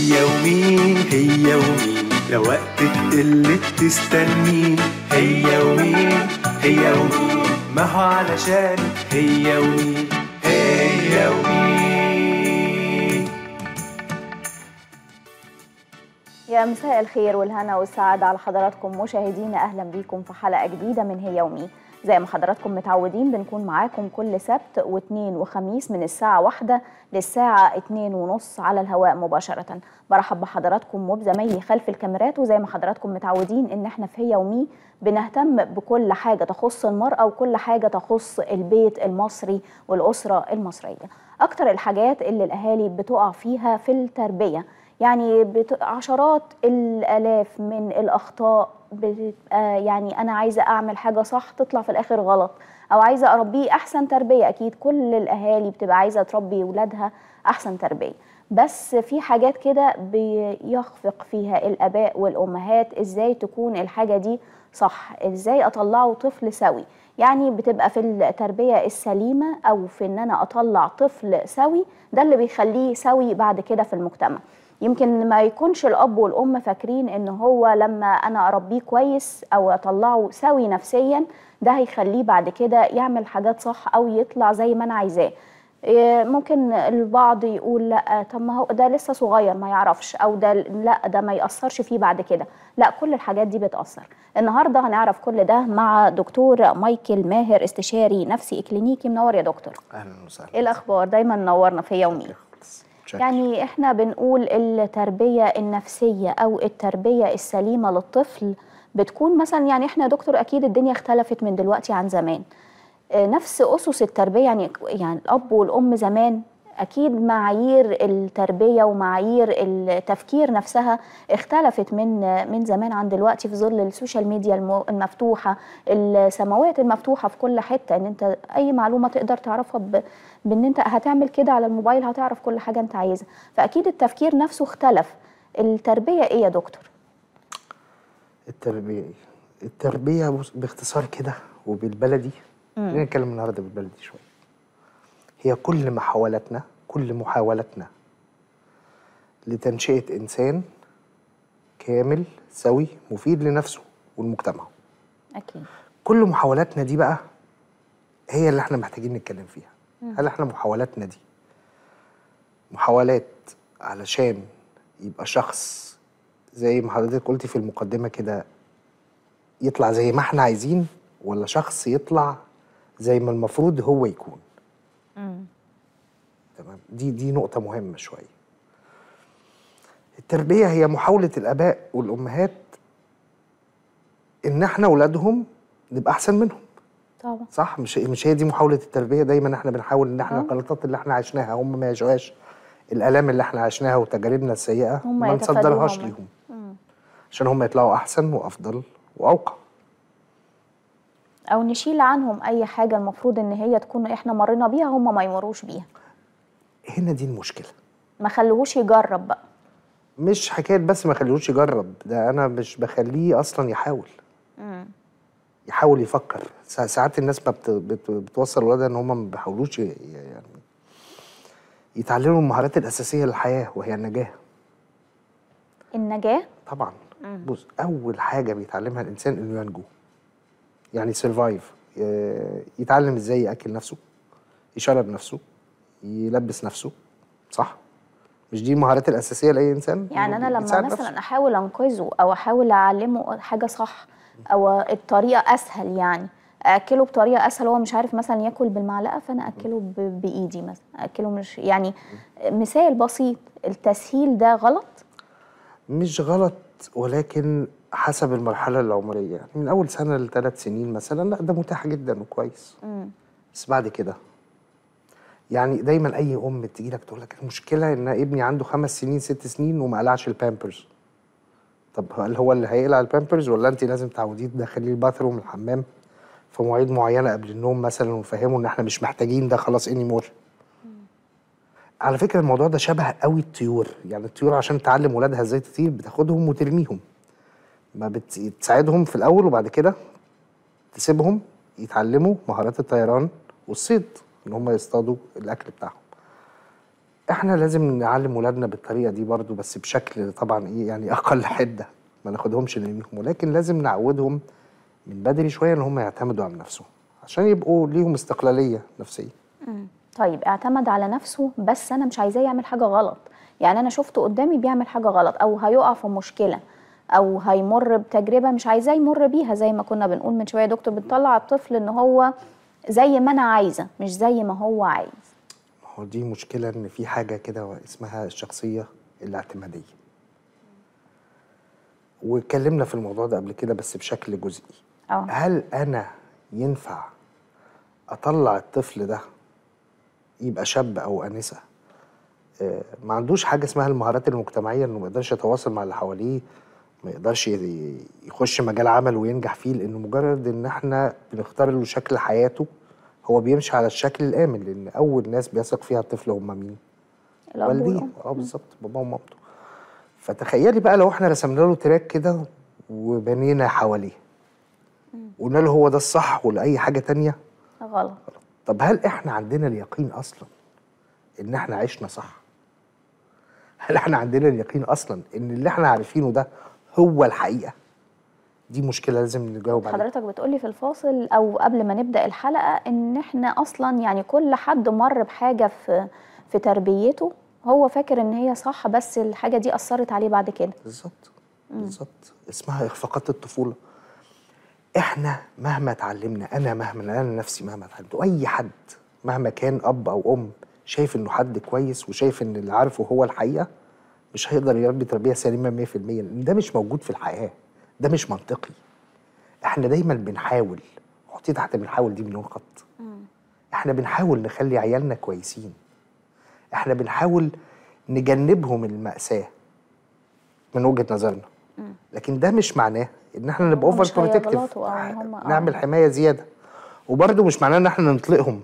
هي ومين هي ومين لو وقت تقل تستنين، هي ومين هي ومين ما هو علشان هي ومين هي ومين. يا مساء الخير والهنا والسعادة على حضراتكم مشاهدينا، أهلا بيكم في حلقة جديدة من هي ومين. زي ما حضراتكم متعودين بنكون معاكم كل سبت واثنين وخميس من الساعة 1 للساعة 2:30 على الهواء مباشرة. برحب بحضراتكم وبزمايلي خلف الكاميرات، وزي ما حضراتكم متعودين إن احنا في هي ومين بنهتم بكل حاجة تخص المرأة وكل حاجة تخص البيت المصري والأسرة المصرية. أكتر الحاجات اللي الأهالي بتقع فيها في التربية، يعني عشرات الآلاف من الأخطاء بتبقى يعني أنا عايزة أعمل حاجة صح تطلع في الآخر غلط، أو عايزة أربيه أحسن تربية. أكيد كل الأهالي بتبقى عايزة تربي ولادها أحسن تربية، بس في حاجات كده بيخفق فيها الآباء والأمهات إزاي تكون الحاجة دي صح، إزاي أطلعه طفل سوي. يعني بتبقى في التربية السليمة أو في إن أنا أطلع طفل سوي، ده اللي بيخليه سوي بعد كده في المجتمع. يمكن ما يكونش الأب والأم فاكرين إن هو لما أنا أربيه كويس أو أطلعه سوي نفسيا ده هيخليه بعد كده يعمل حاجات صح أو يطلع زي ما أنا عايزاه. ممكن البعض يقول لا، طب ما هو ده لسه صغير ما يعرفش، أو ده لا ده ما يأثرش فيه بعد كده. لا، كل الحاجات دي بتأثر. النهاردة هنعرف كل ده مع دكتور مايكل ماهر، استشاري نفسي إكلينيكي. منور يا دكتور. أهلا وسهلا. إيه الأخبار؟ دايما منورنا في يومي. يعني احنا بنقول التربية النفسية أو التربية السليمة للطفل بتكون مثلا، يعني احنا يا دكتور أكيد الدنيا اختلفت من دلوقتي عن زمان. نفس أسس التربية، يعني الأب والأم زمان أكيد معايير التربية ومعايير التفكير نفسها اختلفت من زمان عن دلوقتي، في ظل السوشيال ميديا المفتوحة، السماوات المفتوحة في كل حتة، ان انت أي معلومة تقدر تعرفها بان انت هتعمل كده على الموبايل هتعرف كل حاجة انت عايزها. فأكيد التفكير نفسه اختلف. التربية ايه يا دكتور؟ التربية باختصار كده وبالبلدي، خلينا نتكلم النهارده بالبلدي شوية. هي كل محاولتنا لتنشئة إنسان كامل سوي مفيد لنفسه والمجتمع. أكيد كل محاولاتنا دي بقى هي اللي احنا محتاجين نتكلم فيها. هل احنا محاولاتنا دي محاولات علشان يبقى شخص زي ما حضرتك قلتي في المقدمة كده يطلع زي ما احنا عايزين، ولا شخص يطلع زي ما المفروض هو يكون؟ تمام. دي نقطة مهمة شوية. التربية هي محاولة الآباء والأمهات إن احنا ولادهم نبقى أحسن منهم. طبعا صح؟ مش هي دي محاولة التربية؟ دايما احنا بنحاول إن احنا الغلطات اللي احنا عشناها هم ما يعيشوهاش، الآلام اللي احنا عشناها وتجاربنا السيئة ما نصدرهاش ليهم، عشان هم يطلعوا أحسن وأفضل وأوقع، أو نشيل عنهم أي حاجة المفروض إن هي تكون إحنا مرينا بيها هم ما يمروش بيها. هنا دي المشكلة. ما خلوهوش يجرب بقى. مش حكاية بس ما خليهوش يجرب، ده أنا مش بخليه أصلا يحاول. يحاول يفكر. ساعات الناس ما بتوصل ولادها إن هم ما بيحاولوش يعني يتعلموا المهارات الأساسية للحياة، وهي النجاة طبعا. بص، أول حاجة بيتعلمها الإنسان إنه ينجو، يعني سيرفايف. يتعلم إزاي يأكل نفسه، يشرب نفسه، يلبس نفسه، صح؟ مش دي المهارات الأساسية لأي إنسان؟ يعني أنا لما مثلا أحاول أنقذه أو أحاول أعلمه حاجة صح أو الطريقة أسهل، يعني أكله بطريقة أسهل، هو مش عارف مثلا ياكل بالمعلقة فأنا أكله بإيدي مثلا، أكله مش يعني مثال بسيط. التسهيل ده غلط؟ مش غلط، ولكن حسب المرحلة العمرية. يعني من أول سنة ل3 سنين مثلا لا، ده متاح جدا وكويس. بس بعد كده يعني دايما أي أم تيجي لك تقول لك المشكلة إن ابني عنده 5 سنين 6 سنين وما قلعش البامبرز. طب هل هو اللي هيقلع البامبرز، ولا أنت لازم تعوديه تدخليه الباثروم الحمام في مواعيد معينة قبل النوم مثلا، ونفهمه إن إحنا مش محتاجين ده خلاص anymore؟ على فكرة الموضوع ده شبه قوي الطيور. يعني الطيور عشان تعلم ولادها ازاي تطير بتاخدهم وترميهم، ما بتساعدهم في الأول وبعد كده تسيبهم يتعلموا مهارات الطيران والصيد، إن هم يصطادوا الأكل بتاعهم. احنا لازم نعلم ولادنا بالطريقه دي برضو، بس بشكل طبعا ايه يعني اقل حده، ما ناخدهمش نرميهم، ولكن لازم نعودهم من بدري شويه ان هم يعتمدوا على نفسهم عشان يبقوا ليهم استقلاليه نفسيه. طيب اعتمد على نفسه، بس انا مش عايزاه يعمل حاجه غلط. يعني انا شفته قدامي بيعمل حاجه غلط او هيقع في مشكله او هيمر بتجربه مش عايزاه يمر بيها، زي ما كنا بنقول من شويه يا دكتور، بتطلع الطفل ان هو زي ما انا عايزه مش زي ما هو عايز. ما هو دي مشكله، ان في حاجه كده اسمها الشخصيه الاعتماديه، واتكلمنا في الموضوع ده قبل كده بس بشكل جزئي. هل انا ينفع اطلع الطفل ده يبقى شاب او انسه ما عندوش حاجه اسمها المهارات المجتمعيه، انه ما يقدرش يتواصل مع اللي حواليه، ما يقدرش يخش مجال عمل وينجح فيه، لانه مجرد ان احنا بنختار له شكل حياته هو بيمشي على الشكل الامن، لان اول ناس بيثق فيها الطفل هم مين؟ والديه. بالظبط، باباه ومامته. فتخيلي بقى لو احنا رسمنا له تراك كده وبنينا حواليه وقلنا له هو ده الصح ولاي حاجه تانية غلط. طب هل احنا عندنا اليقين اصلا ان احنا عشنا صح؟ هل احنا عندنا اليقين اصلا ان اللي احنا عارفينه ده هو الحقيقه؟ دي مشكله لازم نجاوب عليها. حضرتك بتقولي في الفاصل او قبل ما نبدا الحلقه ان احنا اصلا يعني كل حد مر بحاجه في تربيته هو فاكر ان هي صح، بس الحاجه دي اثرت عليه بعد كده. بالظبط اسمها اخفاقات الطفوله. احنا مهما اتعلمنا، انا نفسي مهما اتعلمت، واي حد مهما كان اب او ام شايف انه حد كويس وشايف ان اللي عارفه هو الحقيقه، مش هيقدر يربي تربيه سليمه 100%، لان ده مش موجود في الحياه، ده مش منطقي. احنا دايما بنحاول، حطي تحت بنحاول دي مليون خط. احنا بنحاول نخلي عيالنا كويسين، احنا بنحاول نجنبهم المأساة من وجهة نظرنا، لكن ده مش معناه ان احنا نبقى اوفر بروتكتيف، نعمل حماية زيادة، وبرده مش معناه ان احنا نطلقهم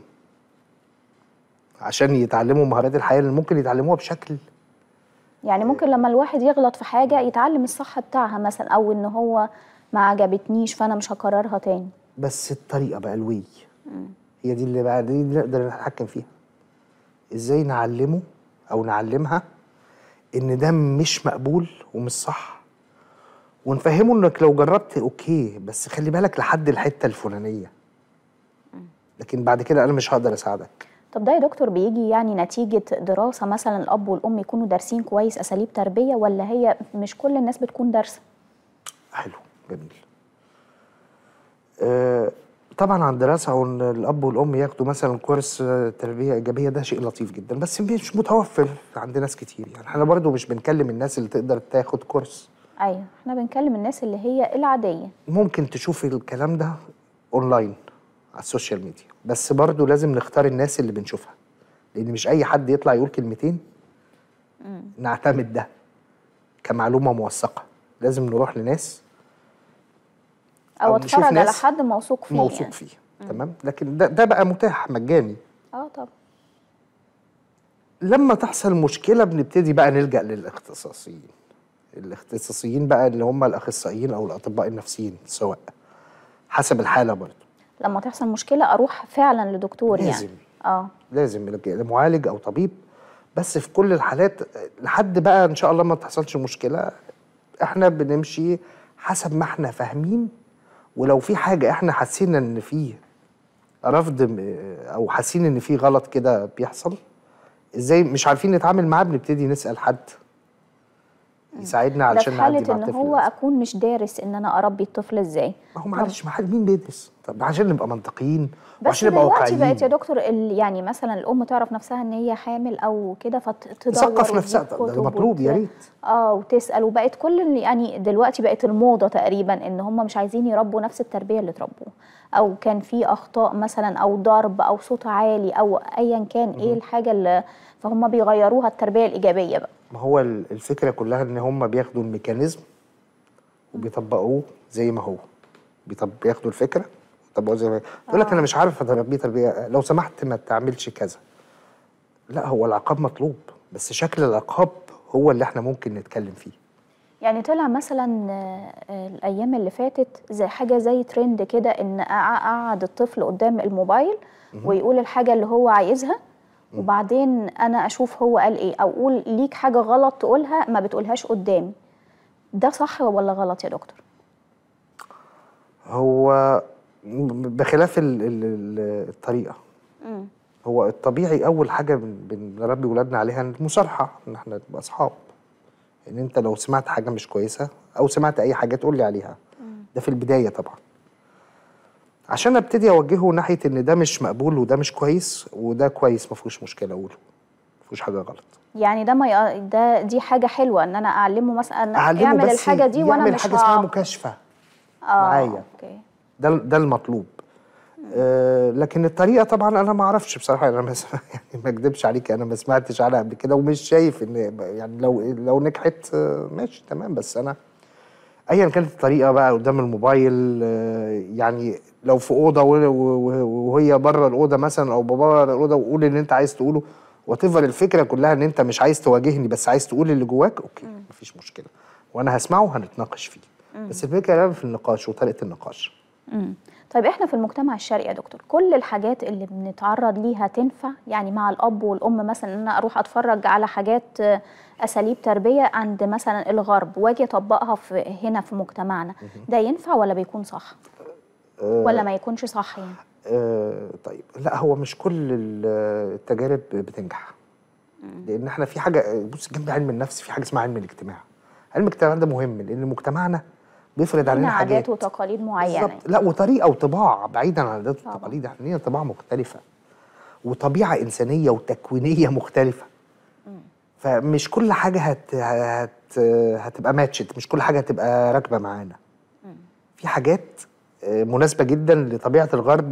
عشان يتعلموا مهارات الحياة اللي ممكن يتعلموها بشكل يعني ممكن لما الواحد يغلط في حاجة يتعلم الصح بتاعها مثلا، او ان هو ما عجبتنيش فانا مش هكررها تاني. بس الطريقة بقى هي دي اللي بقى دي نقدر نتحكم فيها. ازاي نعلمه او نعلمها ان ده مش مقبول ومش صح، ونفهمه انك لو جربت اوكي بس خلي بالك لحد الحته الفلانيه، لكن بعد كده انا مش هقدر اساعدك. طب ده يا دكتور بيجي يعني نتيجه دراسه مثلا الاب والام يكونوا دارسين كويس اساليب تربيه، ولا هي مش كل الناس بتكون دارسه؟ حلو، جميل. طبعا عن دراسه او ان الاب والام ياخدوا مثلا كورس تربيه ايجابيه، ده شيء لطيف جدا، بس مش متوفر عند ناس كتير. يعني احنا برضو مش بنكلم الناس اللي تقدر تاخد كورس، ايوه احنا بنكلم الناس اللي هي العاديه. ممكن تشوف الكلام ده اونلاين على السوشيال ميديا، بس برضو لازم نختار الناس اللي بنشوفها، لان مش اي حد يطلع يقول كلمتين نعتمد ده كمعلومه موثقه. لازم نروح لناس او اتفرج على حد موثوق فيه فيه. تمام، لكن ده بقى متاح مجاني. طبعا. لما تحصل مشكله بنبتدي بقى نلجأ الاختصاصيين بقى اللي هم الاخصائيين او الاطباء النفسيين، سواء حسب الحاله. برضه لما تحصل مشكله اروح فعلا لدكتور، لازم يعني لازم لمعالج او طبيب، بس في كل الحالات لحد بقى ان شاء الله ما تحصلش مشكله. احنا بنمشي حسب ما احنا فاهمين، ولو في حاجه احنا حاسين ان فيه رفض او حاسين ان فيه غلط كده بيحصل، ازاي مش عارفين نتعامل معاه، بنبتدي نسأل حد يساعدنا علشان نعدي مع الطفل. ده في حالة ان هو اكون مش دارس ان انا اربي الطفل ازاي. ما هو معلش، ما حد مين بيدرس؟ طب عشان نبقى منطقيين وعشان نبقى واقعيين. بس دلوقتي بقت يا دكتور يعني مثلا الام تعرف نفسها ان هي حامل او كده فتدور تثقف نفسها، ده مطلوب يا ريت. وتسال، وبقت كل يعني دلوقتي بقت الموضه تقريبا ان هم مش عايزين يربوا نفس التربيه اللي اتربوها، او كان في اخطاء مثلا او ضرب او صوت عالي او ايا كان ايه الحاجه اللي فهم بيغيروها التربيه الايجابيه بقى. ما هو الفكره كلها ان هم بياخدوا الميكانيزم وبيطبقوه زي ما هو، بياخدوا الفكره ويطبقوه زي ما هو. يقول لك انا مش عارف اربيه تربيه، لو سمحت ما تعملش كذا. لا، هو العقاب مطلوب، بس شكل العقاب هو اللي احنا ممكن نتكلم فيه. يعني طلع مثلا الايام اللي فاتت زي حاجه زي ترند كده، ان قعد الطفل قدام الموبايل ويقول الحاجه اللي هو عايزها، وبعدين انا اشوف هو قال ايه، او اقول ليك حاجه غلط تقولها ما بتقولهاش قدامي، ده صح ولا غلط يا دكتور؟ هو بخلاف الطريقه. هو الطبيعي اول حاجه بنربي ولادنا عليها المصارحه، ان احنا نبقى اصحاب. ان انت لو سمعت حاجه مش كويسه او سمعت اي حاجه تقول لي عليها. ده في البدايه طبعا، عشان ابتدي اوجهه ناحيه ان ده مش مقبول وده مش كويس وده كويس، ما فيهوش مشكله اقوله، ما فيهوش حاجه غلط. يعني ده ما دي حاجه حلوه ان انا اعلمه مثلا أعلمه اعمل بس الحاجه دي وانا يعمل مش حاجه اسمها مكاشفه معايا. اوكي. ده المطلوب. لكن الطريقه طبعا انا ما اعرفش بصراحه، انا يعني ما اكذبش عليك، انا ما سمعتش عنها قبل كده ومش شايف ان يعني لو نجحت ماشي تمام. بس انا ايا كانت الطريقه بقى قدام الموبايل، يعني لو في اوضه وهي بره الاوضه مثلا او بره الاوضه، وقول اللي انت عايز تقوله وتفضل الفكره كلها ان انت مش عايز تواجهني بس عايز تقول اللي جواك، اوكي مفيش مشكله وانا هسمعه وهنتناقش فيه. بس الفكره في النقاش وطريقه النقاش. طيب احنا في المجتمع الشرقي يا دكتور كل الحاجات اللي بنتعرض ليها تنفع؟ يعني مع الاب والام مثلا ان انا اروح اتفرج على حاجات اساليب تربيه عند مثلا الغرب واجي اطبقها هنا في مجتمعنا، ده ينفع ولا بيكون صح؟ ولا ما يكونش صح يعني؟ طيب لا، هو مش كل التجارب بتنجح. لان احنا في حاجه، بص، جنب علم النفس في حاجه اسمها علم الاجتماع. علم الاجتماع ده مهم لان مجتمعنا بيفرض علينا حاجات، عادات وتقاليد معينه بالظبط. لا، وطريقه وطباع بعيدا عن العادات والتقاليد، احنا لينا طباع مختلفه وطبيعه انسانيه وتكوينيه مختلفه. فمش كل حاجه هتبقى ماتشت، مش كل حاجه هتبقى راكبه معانا. في حاجات مناسبه جدا لطبيعه الغرب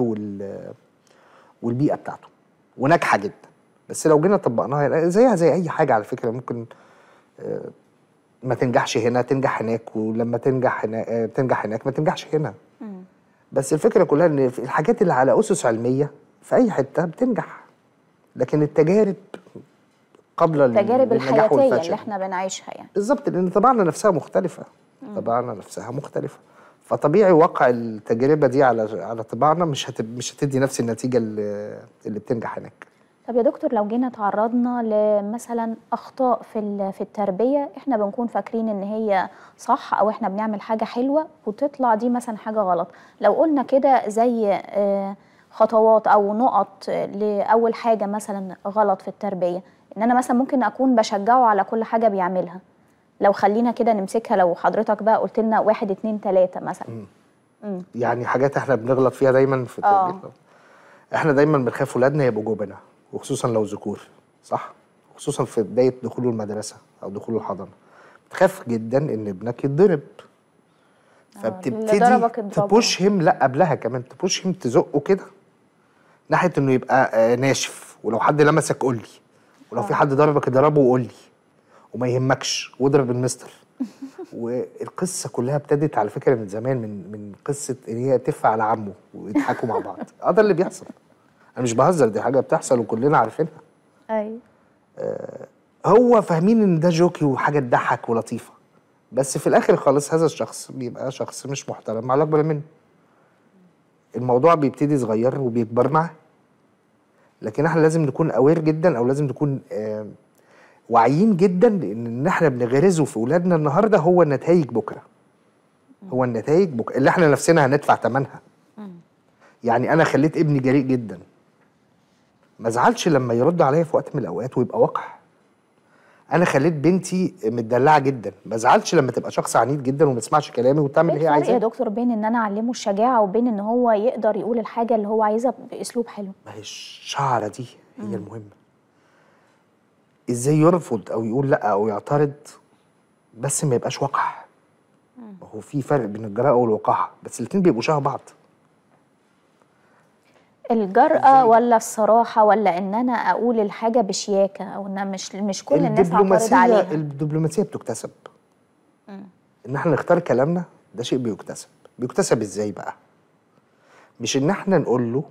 والبيئه بتاعته وناجحه جدا، بس لو جينا طبقناها زيها زي اي حاجه على فكره، ممكن ما تنجحش هنا تنجح هناك، ولما تنجح هنا تنجح هناك ما تنجحش هنا. بس الفكره كلها ان الحاجات اللي على اسس علميه في اي حته بتنجح، لكن التجارب قبل التجارب النجاح الحياتيه والفشل اللي احنا بنعيشها يعني بالظبط، لان طبعنا نفسها مختلفه. طبعنا نفسها مختلفه، فطبيعي واقع التجربه دي على طباعنا مش هتدي نفس النتيجه اللي بتنجح هناك. طب يا دكتور لو جينا تعرضنا لمثلا اخطاء في التربيه احنا بنكون فاكرين ان هي صح او احنا بنعمل حاجه حلوه وتطلع دي مثلا حاجه غلط، لو قلنا كده زي خطوات او نقط لاول حاجه مثلا غلط في التربيه، ان انا مثلا ممكن اكون بشجعه على كل حاجه بيعملها، لو خلينا كده نمسكها، لو حضرتك بقى قلت لنا 1 2 3 مثلا. يعني حاجات احنا بنغلط فيها دايما في تربيتنا. احنا دايما بنخاف ولادنا يبقوا جبنة، وخصوصا لو ذكور، صح؟ خصوصا في بدايه دخوله المدرسه او دخوله الحضانه، بتخاف جدا ان ابنك يتضرب، فبتبتدي تبوشهم، لا قبلها كمان تبوشهم، تزقه كده ناحيه انه يبقى ناشف، ولو حد لمسك قول لي، ولو في حد ضربك اضربه وقول لي، وما يهمكش، واضرب المستر. والقصه كلها ابتدت على فكره من زمان، من قصه ان هي تف على عمه ويضحكوا مع بعض. ده اللي بيحصل، انا مش بهزر، دي حاجه بتحصل وكلنا عارفينها. ايوه. هو فاهمين ان ده جوكي وحاجه تضحك ولطيفه، بس في الاخر خالص هذا الشخص بيبقى شخص مش محترم مع الاكبر منه. الموضوع بيبتدي صغير وبيكبر معاه، لكن احنا لازم نكون اوير جدا، او لازم نكون واعيين جدا، لان احنا بنغرزه في اولادنا النهارده هو النتائج بكره. هو النتائج بكره اللي احنا نفسنا هندفع ثمنها. يعني انا خليت ابني جريء جدا، ما ازعلش لما يرد عليا في وقت من الاوقات ويبقى وقح. انا خليت بنتي متدلعه جدا، ما ازعلش لما تبقى شخص عنيد جدا وما تسمعش كلامي وتعمل اللي هي عايزاه. ايه الفرق يا دكتور بين ان انا اعلمه الشجاعه وبين ان هو يقدر يقول الحاجه اللي هو عايزها باسلوب حلو؟ ما هي الشعره دي هي المهمه، ازاي يرفض او يقول لا او يعترض بس ما يبقاش وقح. ما هو في فرق بين الجراءه والوقاحه، بس الاثنين بيبقوا شبه بعض. الجرأة ولا الصراحة، ولا ان انا اقول الحاجة بشياكة، او ان مش كل الناس اعترض عليها؟ الدبلوماسية بتكتسب. ان احنا نختار كلامنا ده شيء بيكتسب. بيكتسب ازاي بقى؟ مش ان احنا نقول له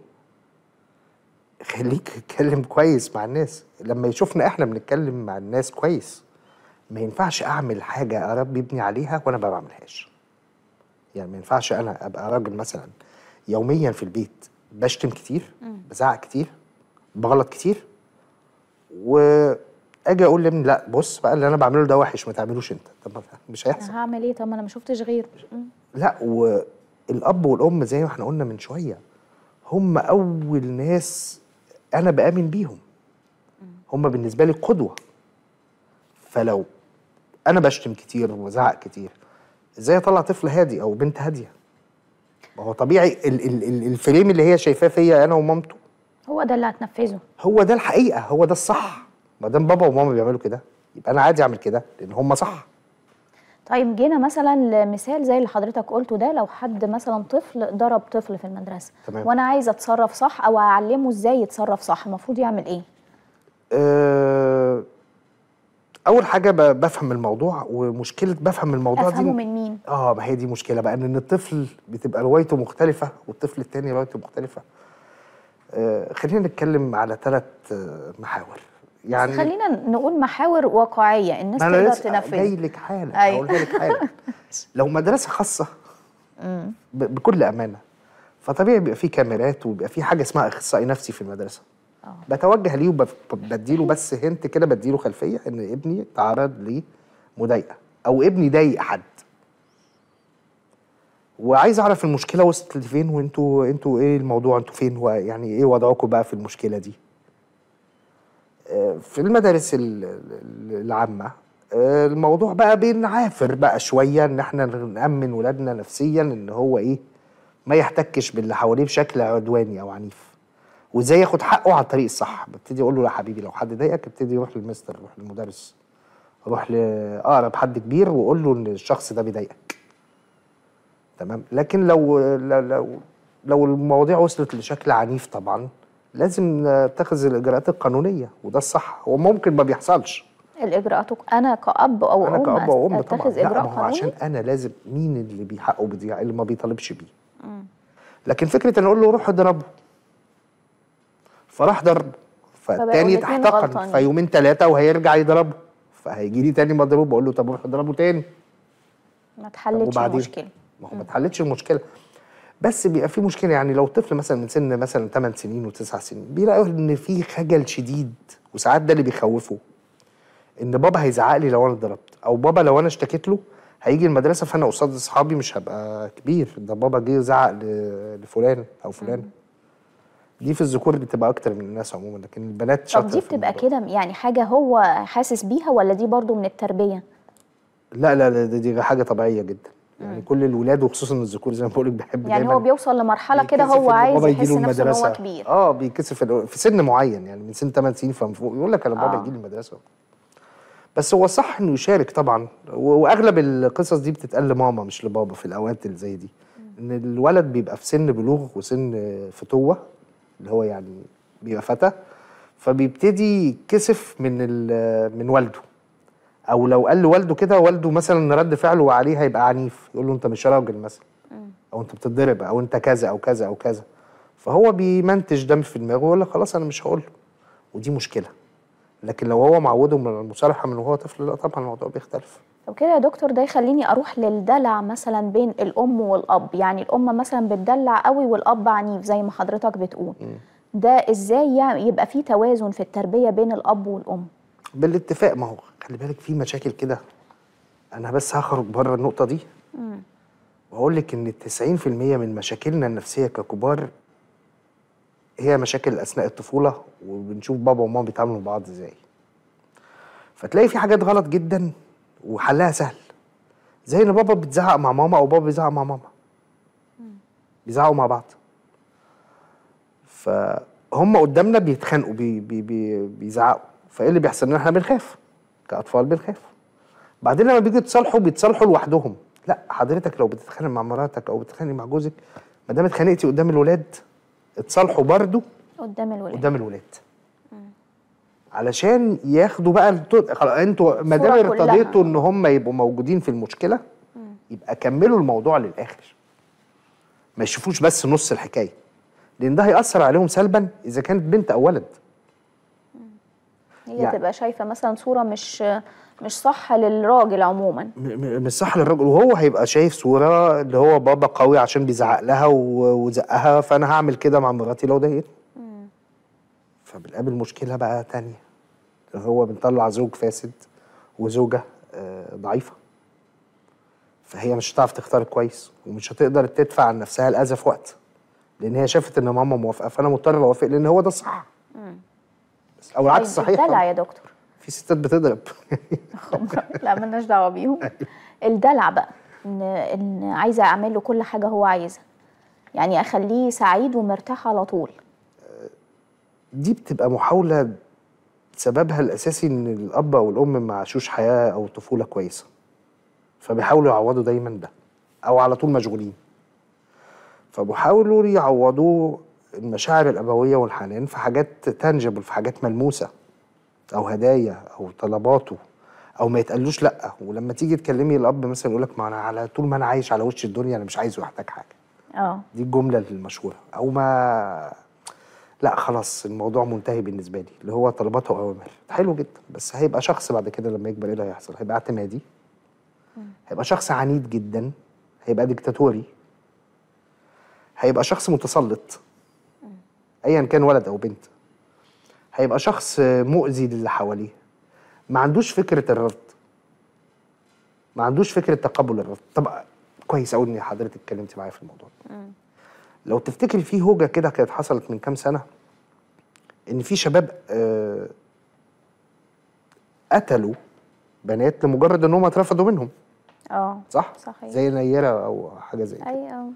خليك اتكلم كويس مع الناس، لما يشوفنا احنا بنتكلم مع الناس كويس. ما ينفعش اعمل حاجة اربي ابني عليها وانا ما بعملهاش. يعني ما ينفعش انا ابقى راجل مثلا يوميا في البيت بشتم كتير، بزعق كتير، بغلط كتير، واجي اقول لابني لا بص بقى اللي انا بعمله ده وحش، ما تعملوش انت. طب مش هيحصل. هعمل ايه؟ طب ما انا ما شفتش غيره. لا، والاب والام زي ما احنا قلنا من شويه هم اول ناس انا بامن بيهم، هم بالنسبه لي قدوه. فلو انا بشتم كتير وزعق كتير، ازاي اطلع طفل هادي او بنت هاديه؟ ما هو طبيعي الفريم اللي هي شايفاه فيا انا ومامته هو ده اللي هتنفذه، هو ده الحقيقه، هو ده الصح. ما دام بابا وماما بيعملوا كده يبقى انا عادي اعمل كده لان هم صح. طيب جينا مثلا لمثال زي اللي حضرتك قلته ده، لو حد مثلا طفل ضرب طفل في المدرسه، تمام. وانا عايزه اتصرف صح او اعلمه ازاي يتصرف صح، المفروض يعمل ايه؟ اول حاجه بفهم الموضوع، ومشكله بفهم الموضوع افهمه دي من مين؟ ما هي دي مشكله بقى، ان الطفل بتبقى روايته مختلفه والطفل التاني روايته مختلفه. خلينا نتكلم على 3 محاور. يعني خلينا نقول محاور واقعيه الناس ما أنا تقدر لسه تنفذها. جاي لك حالا، أيوة. هقولها لك حالا. لو مدرسه خاصه بكل امانه، فطبيعي بيبقى في كاميرات وبيبقى في حاجه اسمها اخصائي نفسي في المدرسه. بتوجه ليه وبديله بس هنت كده، بديله خلفيه ان ابني تعرض لمضايقه او ابني ضايق حد، وعايز اعرف المشكله وصلت لفين، وانتوا ايه الموضوع، انتوا فين، يعني ايه وضعكم بقى في المشكله دي. في المدارس العامه الموضوع بقى بنعافر بقى شويه ان احنا نأمن ولادنا نفسيا ان هو ايه ما يحتكش باللي حواليه بشكل عدواني او عنيف، وازاي ياخد حقه على الطريق الصح. ببتدي اقول له لا حبيبي، لو حد ضايقك ابتدي روح للمستر، روح للمدرس، روح لاقرب حد كبير وقول له ان الشخص ده بيضايقك. تمام. لكن لو المواضيع وصلت لشكل عنيف طبعا لازم نتخذ الاجراءات القانونيه، وده الصح. هو ممكن ما بيحصلش الاجراءات انا كأب او انا كأب او ام طبعا، اتخذ اجراء لا، ما هو قانوني. عشان انا لازم، مين اللي بحقه بيضيع؟ اللي ما بيطالبش بيه. لكن فكره ان اقول له روح اضربه فراح ضرب، فالتاني تحتقن، فيومين 3 وهيرجع يضربه، فهيجي لي تاني مضروب، بقول له طب روح اضربه تاني. ما اتحلتش المشكله. ما هو ما اتحلتش المشكله، بس بيبقى في مشكله. يعني لو طفل مثلا من سن مثلا 8 سنين و9 سنين بيلاقوا ان في خجل شديد، وساعات ده اللي بيخوفه، ان بابا هيزعق لي لو انا ضربت، او بابا لو انا اشتكيت له هيجي المدرسه فانا قصاد اصحابي مش هبقى كبير، ده بابا جه زعق لفلان او فلان. دي في الذكور بتبقى اكتر من الناس عموما، لكن البنات شاطره. طب دي بتبقى كده يعني حاجه هو حاسس بيها ولا دي برضو من التربيه؟ لا دي حاجه طبيعيه جدا. يعني كل الولاد وخصوصا الذكور زي ما بقول لك بيحب يعني هو بيوصل لمرحله كده هو عايز يحس نفسه ان هو كبير. بيكسف في سن معين، يعني من سن 8 سنين فما فوق يقول لك انا بابا يجي لي المدرسه. بس هو صح انه يشارك طبعا، واغلب القصص دي بتتقال لماما مش لبابا في الاوقات اللي زي دي. ان الولد بيبقى في سن بلوغ وسن فتوه، اللي هو يعني بيبقى فتى، فبيبتدي يتكسف من والده، او لو قال لوالده كده والده مثلا رد فعله عليه هيبقى عنيف، يقول له انت مش راجل مثلا، او انت بتتضرب، او انت كذا او كذا او كذا، فهو بيمنتج دم في دماغه ويقول لك خلاص انا مش هقول له، ودي مشكله. لكن لو هو معوده من المصالحه من وهو طفل، لا طبعا الموضوع بيختلف. طب كده يا دكتور ده يخليني اروح للدلع مثلا بين الام والاب، يعني الام مثلا بتدلع قوي والاب عنيف زي ما حضرتك بتقول. ده ازاي يعني يبقى في توازن في التربيه بين الاب والام؟ بالاتفاق. ما هو خلي بالك في مشاكل كده، انا بس هخرج بره النقطه دي واقول لك ان 90% من مشاكلنا النفسيه ككبار هي مشاكل اثناء الطفوله، وبنشوف بابا وماما بيتعاملوا مع بعض ازاي. فتلاقي في حاجات غلط جدا وحلها سهل، زي ان بابا بيتزعق مع ماما او بابا بيزعق مع ماما، بيزعقوا مع بعض، فهم قدامنا بيتخانقوا بيزعقوا، فايه اللي بيحصل؟ ان احنا بنخاف كاطفال، بنخاف. بعدين لما بيجوا يتصالحوا بيتصالحوا لوحدهم. لا حضرتك لو بتتخانق مع مراتك او بتتخانق مع جوزك، ما دام اتخانقتي قدام الولاد اتصالحوا برضو قدام الولاد علشان ياخدوا بقى خلاص انتوا ما دام ارتضيتوا ان هم يبقوا موجودين في المشكله يبقى كملوا الموضوع للاخر، ما يشوفوش بس نص الحكايه، لان ده هيأثر عليهم سلبا اذا كانت بنت او ولد. هي يعني تبقى شايفه مثلا صوره مش صح للراجل عموما، مش صح للراجل، وهو هيبقى شايف صوره اللي هو بابا قوي عشان بيزعق لها وزقها، فانا هعمل كده مع مراتي لو ضايقتني. فبنقابل مشكله بقى تانية. هو بنطلع زوج فاسد وزوجه ضعيفه، فهي مش هتعرف تختار كويس ومش هتقدر تدفع عن نفسها الاذى في وقت، لان هي شافت ان ماما موافقه فانا مضطر اوافق لان هو ده الصح. او العكس صحيح. الدلع يا دكتور. في ستات بتضرب. لا مالناش دعوه بيهم. الدلع بقى ان عايزه اعمل له كل حاجه هو عايزها، يعني اخليه سعيد ومرتاح على طول. دي بتبقى محاوله سببها الاساسي ان الاب او الام ما عاشوش حياه او طفوله كويسه، فبيحاولوا يعوضوا دايما ده، او على طول مشغولين، فبيحاولوا يعوضوا المشاعر الابويه والحنان في حاجات تانجبل، في حاجات ملموسه، او هدايا او طلباته، او ما يتقالوش لا. ولما تيجي تكلمي الاب مثلا يقول لك ما انا على طول ما انا عايش على وش الدنيا، انا مش عايزه يحتاج حاجه. دي الجمله المشهوره. او ما لا خلاص الموضوع منتهي بالنسبه لي، اللي هو طلباته واوامر. حلو جدا، بس هيبقى شخص بعد كده لما يكبر ايه اللي هيحصل؟ هيبقى اعتمادي، هيبقى شخص عنيد جدا، هيبقى ديكتاتوري، هيبقى شخص متسلط ايا كان ولد او بنت، هيبقى شخص مؤذي للي حواليه، ما عندوش فكره الرفض، ما عندوش فكره تقبل الرفض. طب كويس قوي ان حضرتك اتكلمتي معايا في الموضوع ده. لو تفتكري في هوجه كده كانت حصلت من كام سنه، ان في شباب قتلوا بنات لمجرد ان هم اترفضوا منهم. صح؟ صحيح. زي نيره او حاجه زي كده. ايوه.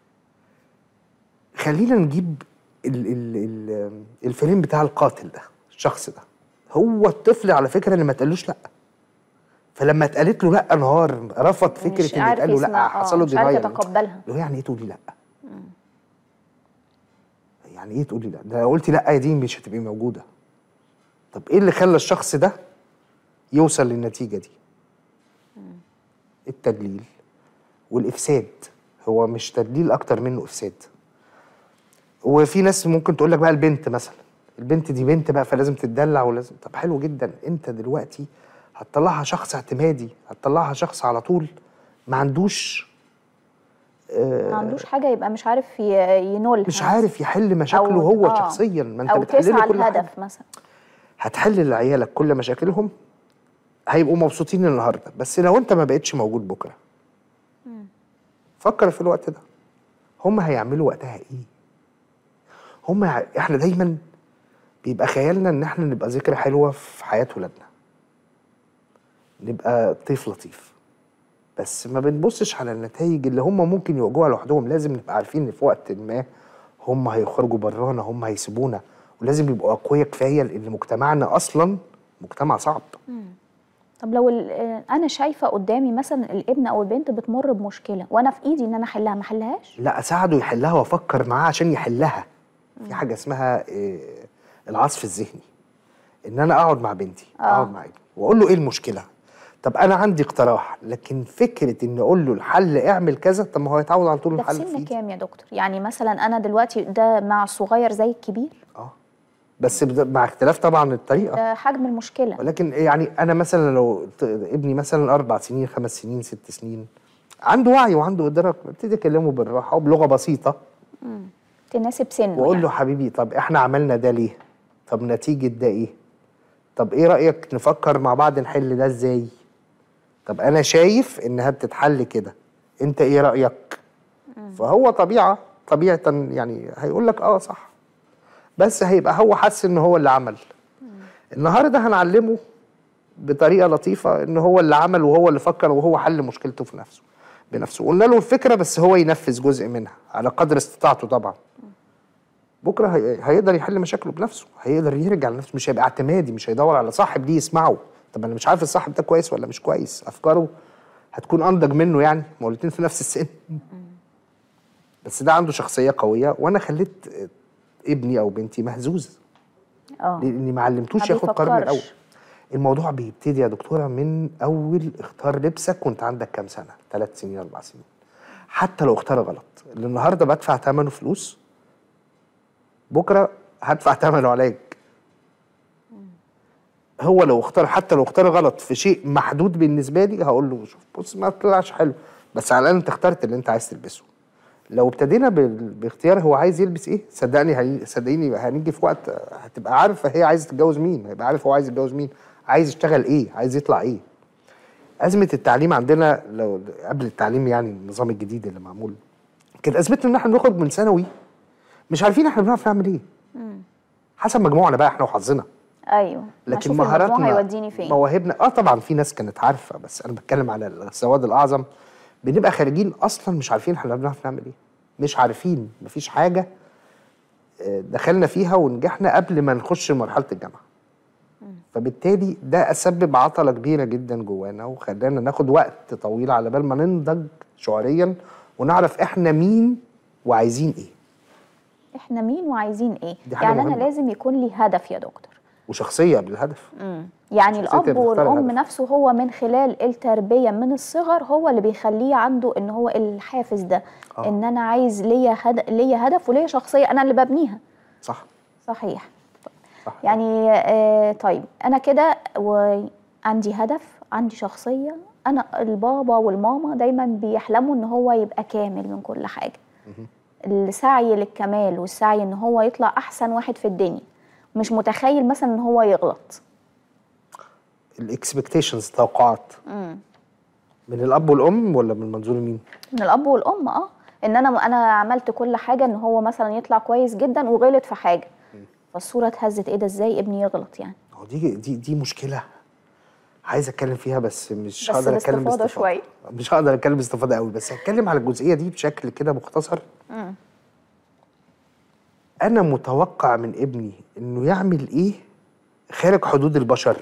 خلينا نجيب الفيلم بتاع القاتل ده، الشخص ده هو الطفل على فكره اللي ما اتقالوش لا، فلما اتقالت له لا انهار، رفض فكره ان يتقال له لا، حصل له دينايل. مش عارف يتقبلها. اللي هو يعني ايه تقولي لا؟ يعني ايه تقولي لا؟ ده لو قلتي لا يا دي مش هتبقي موجوده. طب ايه اللي خلى الشخص ده يوصل للنتيجه دي؟ التدليل والافساد. هو مش تدليل اكتر منه افساد. وفي ناس ممكن تقول لك بقى البنت مثلا، البنت دي بنت بقى فلازم تتدلع ولازم. طب حلو جدا، انت دلوقتي هتطلعها شخص اعتمادي، هتطلعها شخص على طول ما عندوش حاجه يبقى مش عارف ينولها، مش عارف يحل مشاكله هو شخصيا. ما انت بتحل كل الهدف مثلا. هتحل لعيالك كل مشاكلهم، هيبقوا مبسوطين النهارده، بس لو انت ما بقتش موجود بكره فكر في الوقت ده هم هيعملوا وقتها ايه؟ احنا دايما بيبقى خيالنا ان احنا نبقى ذكرى حلوه في حياه ولادنا، نبقى طيف لطيف، بس ما بنبصش على النتائج اللي هم ممكن يواجهوها لوحدهم. لازم نبقى عارفين ان في وقت ما هم هيخرجوا برانا، هم هيسيبونا، ولازم يبقوا اقوياء كفايه لان مجتمعنا اصلا مجتمع صعب. طب لو انا شايفه قدامي مثلا الابن او البنت بتمر بمشكله وانا في ايدي ان انا احلها، ما احلهاش؟ لا، اساعده يحلها وافكر معاه عشان يحلها. في حاجه اسمها العصف الذهني، ان انا اقعد مع بنتي، اقعد مع ابني واقول له ايه المشكله. طب انا عندي اقتراح، لكن فكره ان اقول له الحل اعمل كذا، طب ما هو هيتعود على طول الحل. ده في سن كام يا دكتور؟ يعني مثلا انا دلوقتي ده مع الصغير زي الكبير؟ بس مع اختلاف طبعا الطريقه، ده حجم المشكله. ولكن يعني انا مثلا لو ابني مثلا 4 سنين 5 سنين 6 سنين عنده وعي وعنده ادراك، ببتدي اكلمه بالراحه وبلغه بسيطه تناسب سنه، واقول له حبيبي طب احنا عملنا ده ليه؟ طب نتيجه ده ايه؟ طب ايه رايك نفكر مع بعض نحل ده ازاي؟ طب انا شايف انها بتتحل كده، انت ايه رايك؟ فهو طبيعه يعني هيقول لك صح، بس هيبقى هو حس ان هو اللي عمل. النهارده هنعلمه بطريقه لطيفه ان هو اللي عمل وهو اللي فكر وهو حل مشكلته في نفسه بنفسه. قلنا له الفكره بس هو ينفذ جزء منها على قدر استطاعته طبعا. بكره هيقدر يحل مشاكله بنفسه، هيقدر يرجع لنفسه، مش هيبقى اعتمادي، مش هيدور على صاحب ليه يسمعه. طب انا مش عارف الصاحب ده كويس ولا مش كويس، افكاره هتكون انضج منه، يعني ما الاتنين في نفس السن. بس ده عنده شخصيه قويه، وانا خليت ابني او بنتي مهزوز لاني ما علمتوش ياخد قرار من الاول. الموضوع بيبتدي يا دكتوره من اول اختار لبسك وانت عندك كام سنه، 3 سنين 4 سنين، حتى لو اختار غلط. اللي النهارده بدفع ثمنه فلوس، بكره هدفع ثمنه علاج. هو لو اختار، حتى لو اختار غلط في شيء محدود بالنسبه لي، هقول له شوف بص ما طلعش حلو، بس على الاقل انت اخترت اللي انت عايز تلبسه. لو ابتدينا باختيار هو عايز يلبس ايه، صدقيني هنيجي في وقت هتبقى عارفه هي عايزه تتجوز مين، هيبقى عارف هو عايز يتجوز مين، عايز يشتغل ايه، عايز يطلع ايه. ازمه التعليم عندنا لو قبل التعليم يعني النظام الجديد اللي معمول، كانت ازمتنا ان احنا بنخرج من ثانوي مش عارفين احنا بنعرف نعمل ايه. حسب مجموعنا بقى احنا وحظنا. ايوه، لكن مهاراتنا هيوديني فين، مواهبنا طبعا في ناس كانت عارفه، بس انا بتكلم على السواد الاعظم. بنبقى خارجين اصلا مش عارفين احنا بنعرف نعمل ايه، مش عارفين، مفيش حاجه دخلنا فيها ونجحنا قبل ما نخش مرحله الجامعه. فبالتالي ده اسبب عطله كبيره جدا جوانا وخلانا ناخد وقت طويل على بال ما ننضج شعوريا ونعرف احنا مين وعايزين ايه. احنا مين وعايزين ايه؟ يعني انا لازم يكون لي هدف يا دكتور، وشخصيه قبل الهدف. يعني الاب والام نفسه هو من خلال التربيه من الصغر هو اللي بيخليه عنده ان هو الحافز ده. ان انا عايز ليا هدف وليا شخصيه انا اللي ببنيها. صحيح. صح. يعني طيب انا كده وعندي هدف، عندي شخصيه. انا البابا والماما دايما بيحلموا ان هو يبقى كامل من كل حاجه. السعي للكمال والسعي ان هو يطلع احسن واحد في الدنيا، مش متخيل مثلا ان هو يغلط. الاكسبكتيشنز، توقعات من الاب والام ولا من منظور مين؟ من الاب والام. ان انا عملت كل حاجه ان هو مثلا يطلع كويس جدا وغلط في حاجه، فالصوره اتهزت. ايه ده، ازاي ابني يغلط يعني؟ دي مشكله عايز اتكلم فيها، بس مش هقدر اتكلم باستفاضه شويه، مش هقدر اتكلم باستفاضه قوي، بس هتكلم على الجزئيه دي بشكل كده مختصر. انا متوقع من ابني انه يعمل ايه خارج حدود البشر.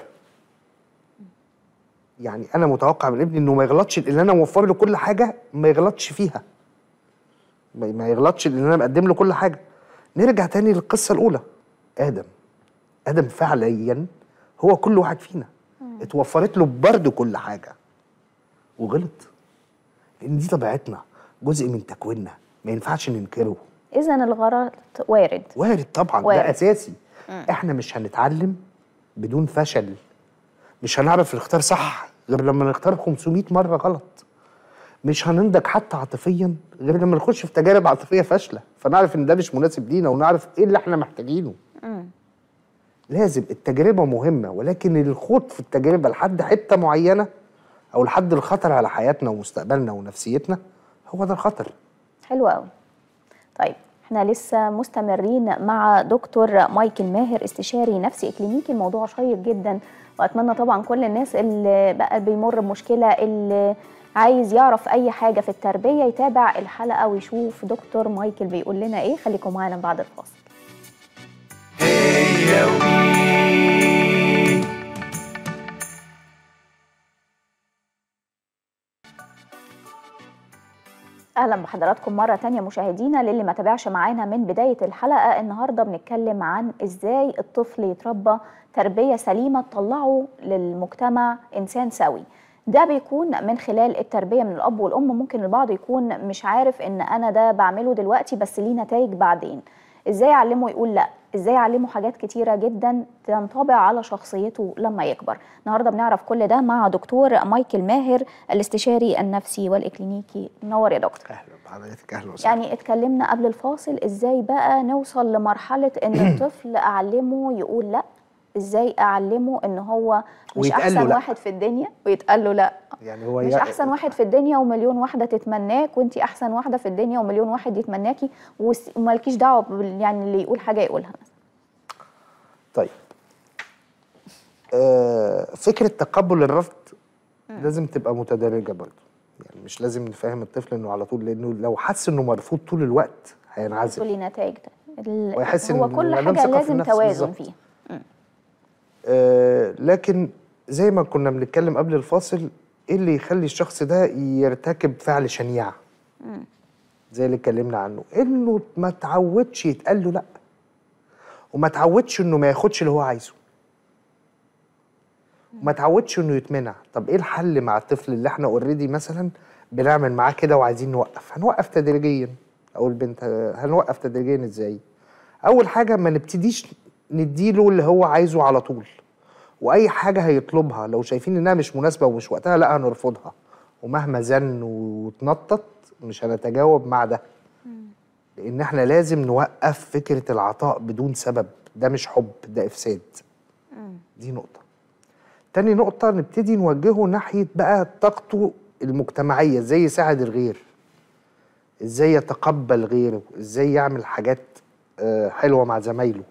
يعني انا متوقع من ابني انه ما يغلطش، لان انا موفر له كل حاجه ما يغلطش فيها، ما يغلطش لان انا مقدم له كل حاجه. نرجع تاني للقصه الاولى. ادم فعليا هو كل واحد فينا اتوفرت له برضه كل حاجه وغلط، لان دي طبيعتنا، جزء من تكويننا ما ينفعش ننكره. اذا الغلط وارد طبعا، ده اساسي. احنا مش هنتعلم بدون فشل، مش هنعرف نختار صح غير لما نختار 500 مره غلط، مش هننضج حتى عاطفيا غير لما نخش في تجارب عاطفيه فاشله فنعرف ان ده مش مناسب لينا ونعرف ايه اللي احنا محتاجينه. لازم التجربه مهمه، ولكن الخوض في التجربه لحد حته معينه او لحد الخطر على حياتنا ومستقبلنا ونفسيتنا هو ده الخطر. حلو قوي. طيب احنا لسه مستمرين مع دكتور مايكل ماهر، استشاري نفسي اكلينيكي. الموضوع شيق جدا، واتمنى طبعا كل الناس اللي بقى بيمر بمشكله، اللي عايز يعرف اي حاجه في التربيه، يتابع الحلقه ويشوف دكتور مايكل بيقول لنا ايه. خليكم معانا بعد الفاصل. اهلا بحضراتكم مره تانية مشاهدينا. للي ما تابعش معانا من بدايه الحلقه، النهارده بنتكلم عن ازاي الطفل يتربى تربيه سليمه تطلعه للمجتمع انسان سوي. ده بيكون من خلال التربيه من الاب والام. ممكن البعض يكون مش عارف ان انا ده بعمله دلوقتي بس ليه نتائج بعدين. ازاي اعلمه يقول لا، ازاي اعلمه حاجات كتيره جدا تنطبع على شخصيته لما يكبر. النهارده بنعرف كل ده مع دكتور مايكل ماهر، الاستشاري النفسي والاكلينيكي. منور يا دكتور. اهلا بحضرتك. اهلا وسهلا. يعني اتكلمنا قبل الفاصل ازاي بقى نوصل لمرحله ان الطفل اعلمه يقول لا، ازاي اعلمه ان هو مش احسن واحد في الدنيا ويتقال له لا. يعني هو مش احسن واحد في الدنيا ومليون واحده تتمناك، وانتي احسن واحده في الدنيا ومليون واحد يتمناكي، ومالكيش دعوه يعني اللي يقول حاجه يقولها مثلا. طيب فكره تقبل الرفض لازم تبقى متدرجه برضه. يعني مش لازم نفهم الطفل انه على طول، لانه لو حس انه مرفوض طول الوقت هينعزل. تقولي نتائج ويحس هو كل حاجه لازم توازن فيها. لكن زي ما كنا بنتكلم قبل الفاصل، ايه اللي يخلي الشخص ده يرتكب فعل شنيع زي اللي اتكلمنا عنه؟ انه ما تعودش يتقال له لا، وما تعودش انه ما ياخدش اللي هو عايزه، وما تعودش انه يتمنع. طب ايه الحل مع الطفل اللي احنا اوريدي مثلا بنعمل معاه كده وعايزين نوقف؟ هنوقف تدريجيا، او البنت هنوقف تدريجيا ازاي؟ اول حاجه ما نبتديش نديله اللي هو عايزه على طول، واي حاجه هيطلبها لو شايفين انها مش مناسبه ومش وقتها لا هنرفضها، ومهما زن وتنطط مش هنتجاوب مع ده. لان احنا لازم نوقف فكره العطاء بدون سبب، ده مش حب، ده افساد. دي نقطه. تاني نقطه نبتدي نوجهه ناحيه بقى طاقته المجتمعيه، ازاي يساعد الغير، ازاي يتقبل غيره، ازاي يعمل حاجات حلوه مع زمايله،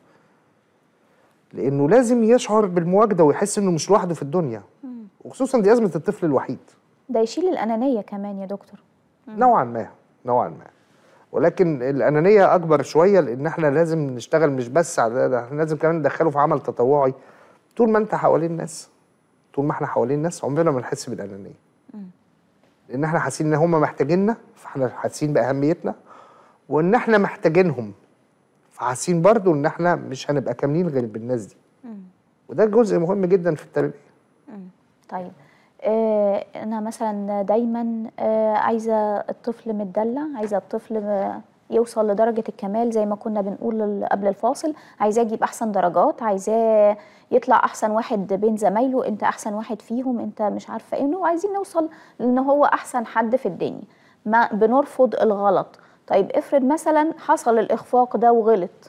لانه لازم يشعر بالمواجده ويحس انه مش لوحده في الدنيا. وخصوصا دي ازمه الطفل الوحيد. ده يشيل الانانيه كمان يا دكتور. نوعا ما، نوعا ما. ولكن الانانيه اكبر شويه، لان احنا لازم نشتغل مش بس على ده، احنا لازم كمان ندخله في عمل تطوعي. طول ما انت حوالين الناس، طول ما احنا حوالين الناس، عمرنا ما نحس بالانانيه. لان احنا حاسين ان هم محتاجيننا، فاحنا حاسين باهميتنا، وان احنا محتاجينهم، فحاسين برضو ان احنا مش هنبقى كاملين غير بالناس دي. وده جزء مهم جدا في التربيه. طيب انا مثلا دايما عايزه الطفل متدلع، عايزه الطفل يوصل لدرجه الكمال زي ما كنا بنقول قبل الفاصل، عايزاه يجيب احسن درجات، عايزاه يطلع احسن واحد بين زمايله، انت احسن واحد فيهم، انت مش عارفه ايه، وعايزين نوصل لان هو احسن حد في الدنيا. ما بنرفض الغلط. طيب افرض مثلا حصل الاخفاق ده وغلط.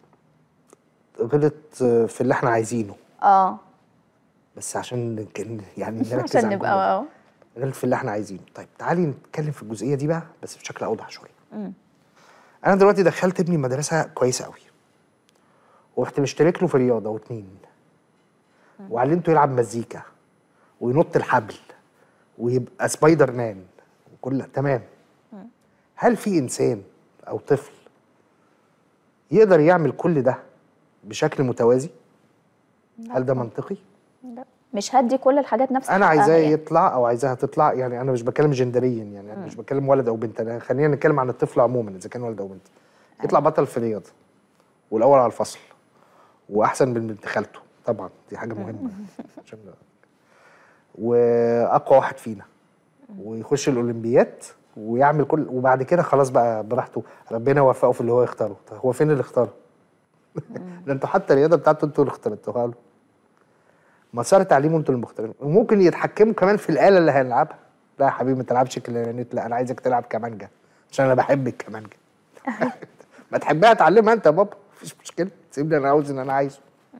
غلط في اللي احنا عايزينه. بس عشان يعني نركز عشان على نبقى غلط في اللي احنا عايزينه. طيب تعالي نتكلم في الجزئيه دي بقى بس بشكل اوضح شويه. انا دلوقتي دخلت ابني مدرسه كويسه قوي، ورحت مشترك له في رياضه و2، وعلمته يلعب مزيكا وينط الحبل ويبقى سبايدر مان وكل تمام. هل في انسان او طفل يقدر يعمل كل ده بشكل متوازي؟ هل ده منطقي؟ لا، مش هدي كل الحاجات نفس انا عايزاه يعني. يطلع او عايزاها تطلع، يعني انا مش بتكلم جندريا، يعني انا مش بتكلم ولد او بنت، انا خلينا نتكلم عن الطفل عموما اذا كان ولد او بنت. يطلع بطل في الرياضه والاول على الفصل واحسن من بنت خالته، طبعا دي حاجه مهمه عشان واقوى واحد فينا، ويخش الاولمبياد ويعمل كل، وبعد كده خلاص بقى براحته، ربنا وفقه في اللي هو يختاره. طب هو فين اللي اختاره؟ ده انتوا حتى الرياضه بتاعته انتوا اللي اخترتوها له. مسار تعليمه انتوا المختارين، وممكن يتحكموا كمان في الاله اللي هنلعبها. لا يا حبيبي ما تلعبش كلارينيت، لا انا عايزك تلعب كمانجا عشان انا بحب الكمانجا. ما تحبها تعلمها انت يا بابا، مفيش مشكله، سيبني انا عاوز ان انا عايزه.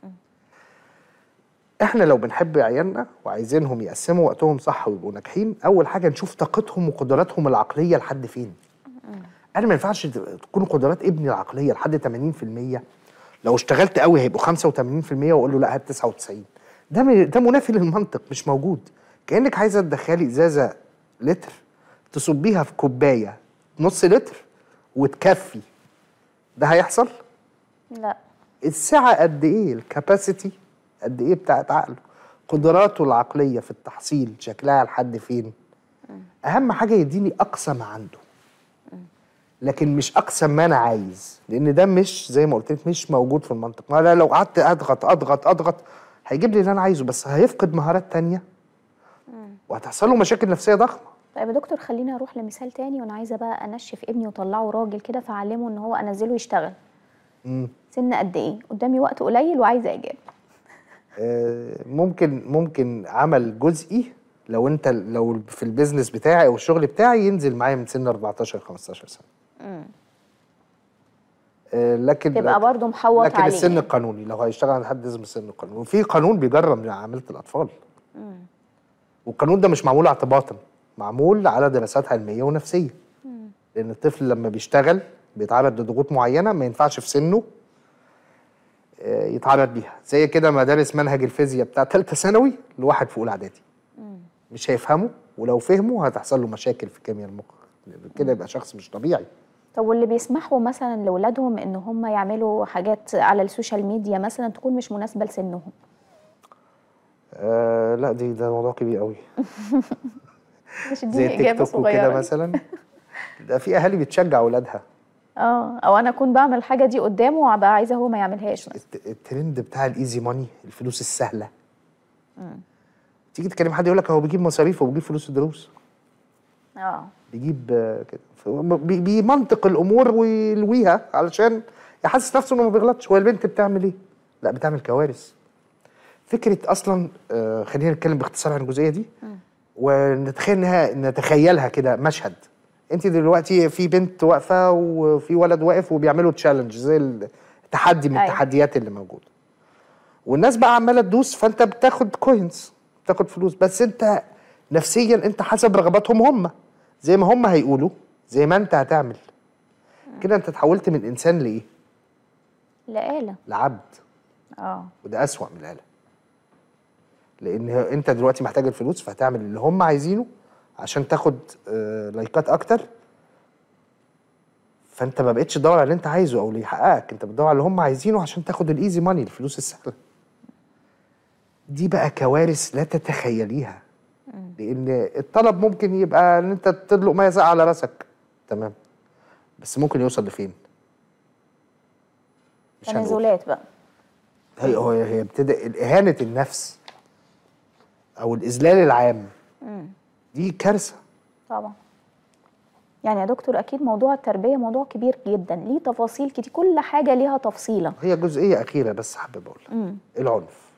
احنا لو بنحب عيالنا وعايزينهم يقسموا وقتهم صح ويبقوا ناجحين، اول حاجه نشوف طاقتهم وقدراتهم العقليه لحد فين. انا ما ينفعش تكون قدرات ابني العقليه لحد 80%، لو اشتغلت قوي هيبقوا 85% واقول له لا هات 99. ده منافي للمنطق، مش موجود. كانك عايزه تدخلي ازازه لتر تصبيها في كوبايه نص لتر وتكفي، ده هيحصل؟ لا. السعه قد ايه، الكاباسيتي قد ايه بتاعت عقله، قدراته العقليه في التحصيل شكلها لحد فين. اهم حاجه يديني اقصى ما عنده، لكن مش اقصى ما انا عايز، لان ده مش زي ما قلت لك مش موجود في المنطق. ما لو قعدت اضغط هيجيب لي اللي انا عايزه، بس هيفقد مهارات تانية وهتحصل له مشاكل نفسيه ضخمه. طيب يا دكتور خليني اروح لمثال تاني، وانا عايزه بقى انشف ابني واطلعه راجل كده، فاعلمه ان هو انزله يشتغل. سن قد ايه؟ قدامي وقت قليل وعايزه اجابه. ممكن عمل جزئي، لو في البيزنس بتاعي او الشغل بتاعي ينزل معايا من سن 14 15 سنه. لكن تبقى برضه محوط عليه. لكن السن القانوني لو هيشتغل لحد لازم السن القانوني، وفي قانون بيجرم عامله الاطفال. والقانون ده مش معمول اعتباطا، معمول على دراسات علميه ونفسيه. لان الطفل لما بيشتغل بيتعرض لضغوط معينه ما ينفعش في سنه يتعرض بيها، زي كده مدارس منهج الفيزياء بتاع ثالثه ثانوي لواحد في اولى اعدادي. مش هيفهمه، ولو فهمه هتحصل له مشاكل في كيمياء المخ، كده يبقى شخص مش طبيعي. طب واللي بيسمحوا مثلا لاولادهم ان هم يعملوا حاجات على السوشيال ميديا مثلا تكون مش مناسبه لسنهم؟ لا ده موضوع كبير قوي. مش زي اجابه تيك توك وكده مثلا. ده في اهالي بتشجع اولادها. او انا اكون بعمل الحاجه دي قدامه وابقى عايزه هو ما يعملهاش. الترند بتاع الايزي ماني، الفلوس السهله. تيجي تكلم حد يقول لك هو بيجيب مصاريف وبيجيب فلوس الدروس. بيجيب كده بمنطق الامور ويلويها علشان يحسس نفسه انه ما بيغلطش. هو البنت بتعمل ايه؟ لا بتعمل كوارث. فكره اصلا خلينا نتكلم باختصار عن الجزئيه دي ونتخيلها كده مشهد. انت دلوقتي في بنت واقفه وفي ولد واقف وبيعملوا تشالنج زي التحدي من التحديات اللي موجوده، والناس بقى عماله تدوس، فانت بتاخد كوينز، بتاخد فلوس، بس انت نفسيا انت حسب رغباتهم هم، زي ما هم هيقولوا زي ما انت هتعمل. كده انت اتحولت من انسان لايه؟ لآلة. لعبد. وده اسوأ من الآلة، لان انت دلوقتي محتاج الفلوس، فهتعمل اللي هم عايزينه عشان تاخد لايكات اكتر، فانت ما بقتش تدور على اللي انت عايزه او اللي يحققك، انت بتدور على اللي هم عايزينه عشان تاخد الايزي ماني، الفلوس السهله. دي بقى كوارث لا تتخيليها، لان الطلب ممكن يبقى ان انت تدلق ميه ساقعه على راسك، تمام، بس ممكن يوصل لفين؟ تنازلات بقى. هي ابتدى اهانه النفس او الاذلال العام. دي كارثه طبعا. يعني يا دكتور اكيد موضوع التربيه موضوع كبير جدا، ليه تفاصيل كتير، كل حاجه ليها تفصيله. هي جزئيه اخيره بس حابب اقولها، العنف.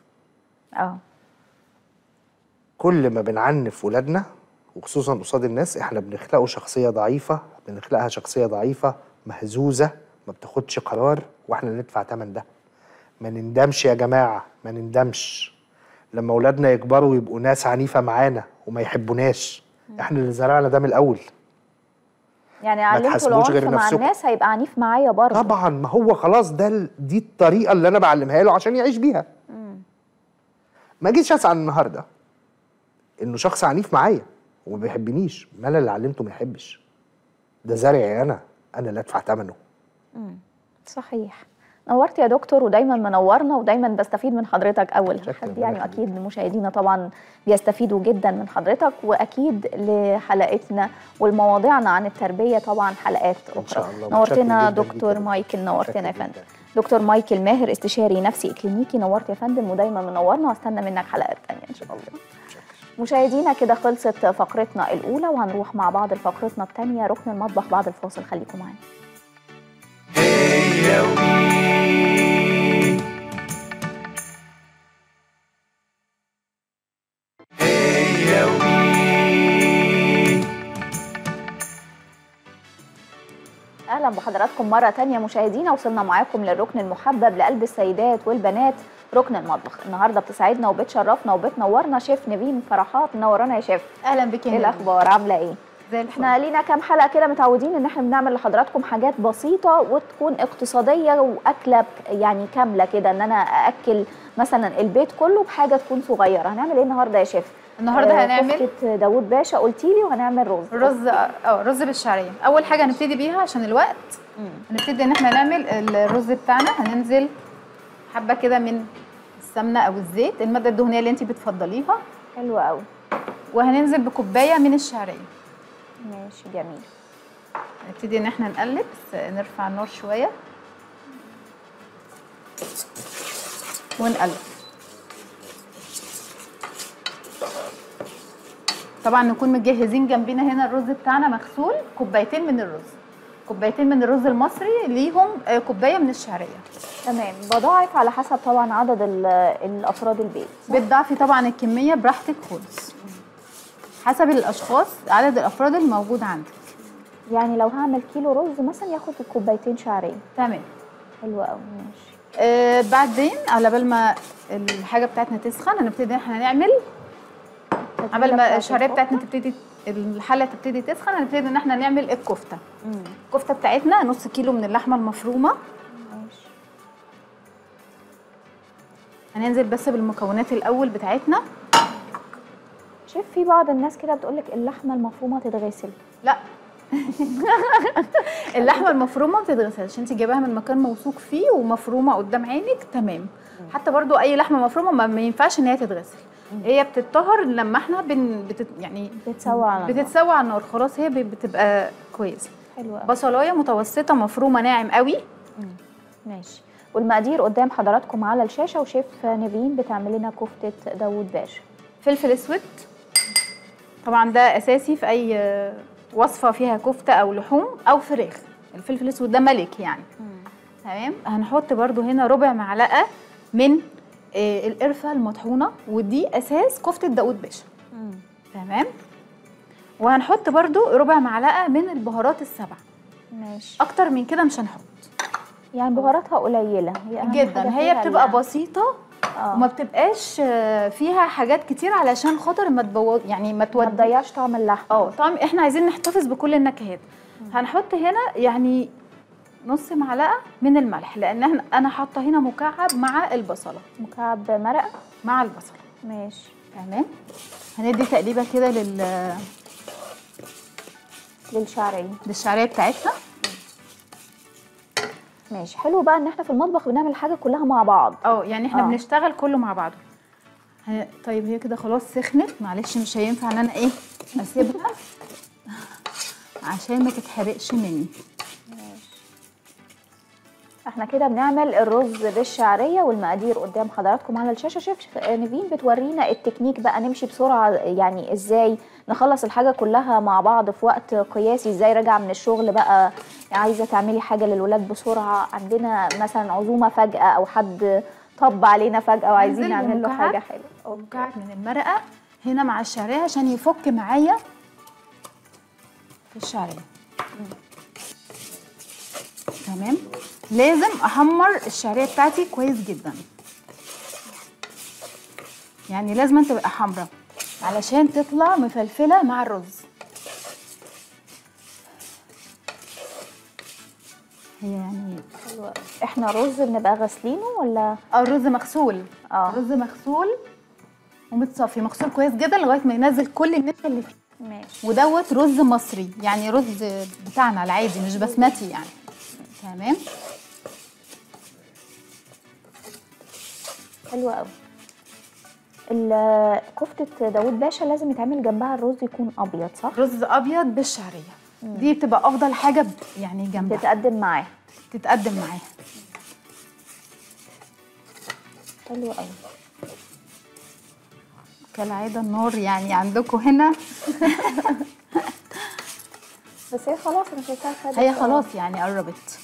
كل ما بنعنف ولادنا وخصوصا قصاد الناس، احنا بنخلقه شخصيه ضعيفه، بنخلقها شخصيه ضعيفه مهزوزه، ما بتاخدش قرار، واحنا ندفع ثمن ده. ما نندمش يا جماعه، ما نندمش لما اولادنا يكبروا ويبقوا ناس عنيفه معانا وما يحبوناش. احنا اللي زرعنا ده من الاول. يعني علمتوا العنف مع الناس هيبقى عنيف معايا برضه. طبعا، ما هو خلاص دي الطريقه اللي انا بعلمها له عشان يعيش بيها. ما اجيش اسعى النهارده انه شخص عنيف معايا وما بيحبنيش، ما انا اللي علمته ما يحبش، ده زرعي انا اللي ادفع ثمنه. صحيح. نورت يا دكتور، ودايما منورنا، ودايما بستفيد من حضرتك اول حد يعني، واكيد مشاهدينا طبعا بيستفيدوا جدا من حضرتك، واكيد لحلقتنا والمواضيعنا عن التربيه طبعا حلقات اخرى. إن شاء الله. نورتنا دكتور مايكل، نورتنا يا فندم. دكتور مايكل ماهر، استشاري نفسي اكلينيكي، نورت يا فندم، ودايما منورنا، واستنى منك حلقات ثانيه ان شاء الله. مشاهدينا كده خلصت فقرتنا الاولى، وهنروح مع بعض لفقرتنا الثانيه ركن المطبخ بعد الفاصل، خليكم معانا. اهلا بحضراتكم مره تانية مشاهدينا، وصلنا معاكم للركن المحبب لقلب السيدات والبنات، ركن المطبخ. النهارده بتسعدنا وبتشرفنا وبتنورنا شيف نيفين فرحات. منورانا يا شيف. اهلا بك. ايه الاخبار، عامله ايه؟ زي الفل. احنا لينا كام حلقه كده متعودين ان احنا بنعمل لحضراتكم حاجات بسيطه وتكون اقتصاديه واكله يعني كامله كده، ان انا ااكل مثلا البيت كله بحاجه تكون صغيره. هنعمل ايه النهارده يا شيف؟ النهارده هنعمل كفته داوود باشا قلتي لي، وهنعمل رز بالشعريه. اول حاجه هنبتدي بيها عشان الوقت، هنبتدي ان احنا نعمل الرز بتاعنا. هننزل حبه كده من السمنه او الزيت، الماده الدهنيه اللي انت بتفضليها. حلوه قوي. وهننزل بكوبايه من الشعريه. ماشي جميل. هنبتدي ان احنا نقلب، بس نرفع النار شويه ونقلب. طبعا نكون مجهزين جنبنا هنا الرز بتاعنا مغسول، كوبايتين من الرز، كوبايتين من الرز المصري ليهم كوبايه من الشعريه. تمام. بضاعف على حسب طبعا عدد الافراد البيت. بتضاعفي طبعا الكميه براحتك خالص، حسب الاشخاص، عدد الافراد الموجود عندك. يعني لو هعمل كيلو رز مثلا ياخد كوبايتين شعريه. تمام. حلوه قوي. ماشي. بعدين على بال ما الحاجه بتاعتنا تسخن، هنبتدي احنا نعمل، قبل ما الشعريه بتاعتنا تبتدي، الحله تبتدي تسخن، هنبتدي ان احنا نعمل الكفته. الكفته بتاعتنا نص كيلو من اللحمه المفرومه. ماشي. هننزل بس بالمكونات الاول بتاعتنا. شوف، في بعض الناس كده بتقول لك اللحمه المفرومه تتغسل. لا اللحمه المفرومه ما بتتغسلش، انت جايباها من مكان موثوق فيه ومفرومه قدام عينك، تمام. حتى برضو اي لحمه مفرومه ما ينفعش ان هي تتغسل، هي بتتطهر لما احنا يعني بتتسوى على النار، خلاص هي بتبقى كويسه. حلوه. بصلايه متوسطه مفرومه ناعم قوي. ماشي. والمقادير قدام حضراتكم على الشاشه، وشيف نيفين بتعمل لنا كفته داوود باشا. فلفل اسود طبعا ده اساسي في اي وصفه فيها كفته او لحوم او فراخ، الفلفل الاسود ده ملك يعني. تمام. هنحط برده هنا ربع معلقه من القرفه المطحونه، ودي اساس كفته داوود باشا. تمام. وهنحط برضو ربع معلقه من البهارات السبع. ماشي. اكتر من كده مش هنحط. يعني بهاراتها قليله هي أهم جدا، حاجة هي فيها بتبقى بسيطه آه. وما بتبقاش فيها حاجات كتير علشان خاطر ما تبوظ، يعني ما ما تودي. تضيعش طعم اللحمه. طعم، احنا عايزين نحتفظ بكل النكهات. هنحط هنا يعني نص معلقه من الملح، لان انا حاطه هنا مكعب مع البصله. مكعب مرقه مع البصله. ماشي. تمام. هندي تقليبه كده للشعريه بتاعتنا. ماشي. حلو بقى ان احنا في المطبخ بنعمل حاجه كلها مع بعض. يعني احنا بنشتغل كله مع بعضه. طيب هي كده خلاص سخنت، معلش مش هينفع ان انا اسيبها عشان ما تتحرقش مني. احنا كده بنعمل الرز بالشعريه والمقادير قدام حضراتكم على الشاشه. شيف نيفين بتورينا التكنيك بقى، نمشي بسرعه يعني ازاي نخلص الحاجه كلها مع بعض في وقت قياسي. ازاي راجعه من الشغل بقى عايزه تعملي حاجه للولاد بسرعه، عندنا مثلا عزومه فجاه او حد طب علينا فجاه وعايزين نعمل له حاجه حلوه. مكعب من المرقه هنا مع الشعريه عشان يفك معايا في الشعريه. تمام. لازم احمر الشعريه بتاعتي كويس جدا، يعني لازم تبقى حمراء علشان تطلع مفلفله مع الرز. هي يعني حلوة. احنا رز بنبقى غاسلينه ولا الرز مغسول؟ رز مغسول ومتصفي، مغسول كويس جدا لغايه ما ينزل كل النشا اللي فيه. ماشي. ودوت رز مصري، يعني رز بتاعنا العادي مش بسمتي يعني. تمام. حلوة قوي. كفتة داوود باشا لازم يتعمل جنبها الرز يكون ابيض صح؟ رز ابيض بالشعريه. دي بتبقى افضل حاجه يعني جنبها تتقدم معاه. حلو قوي. كالعاده النار يعني عندكم هنا بس هي خلاص انا شايفاها خدت. هي خلاص يعني قربت.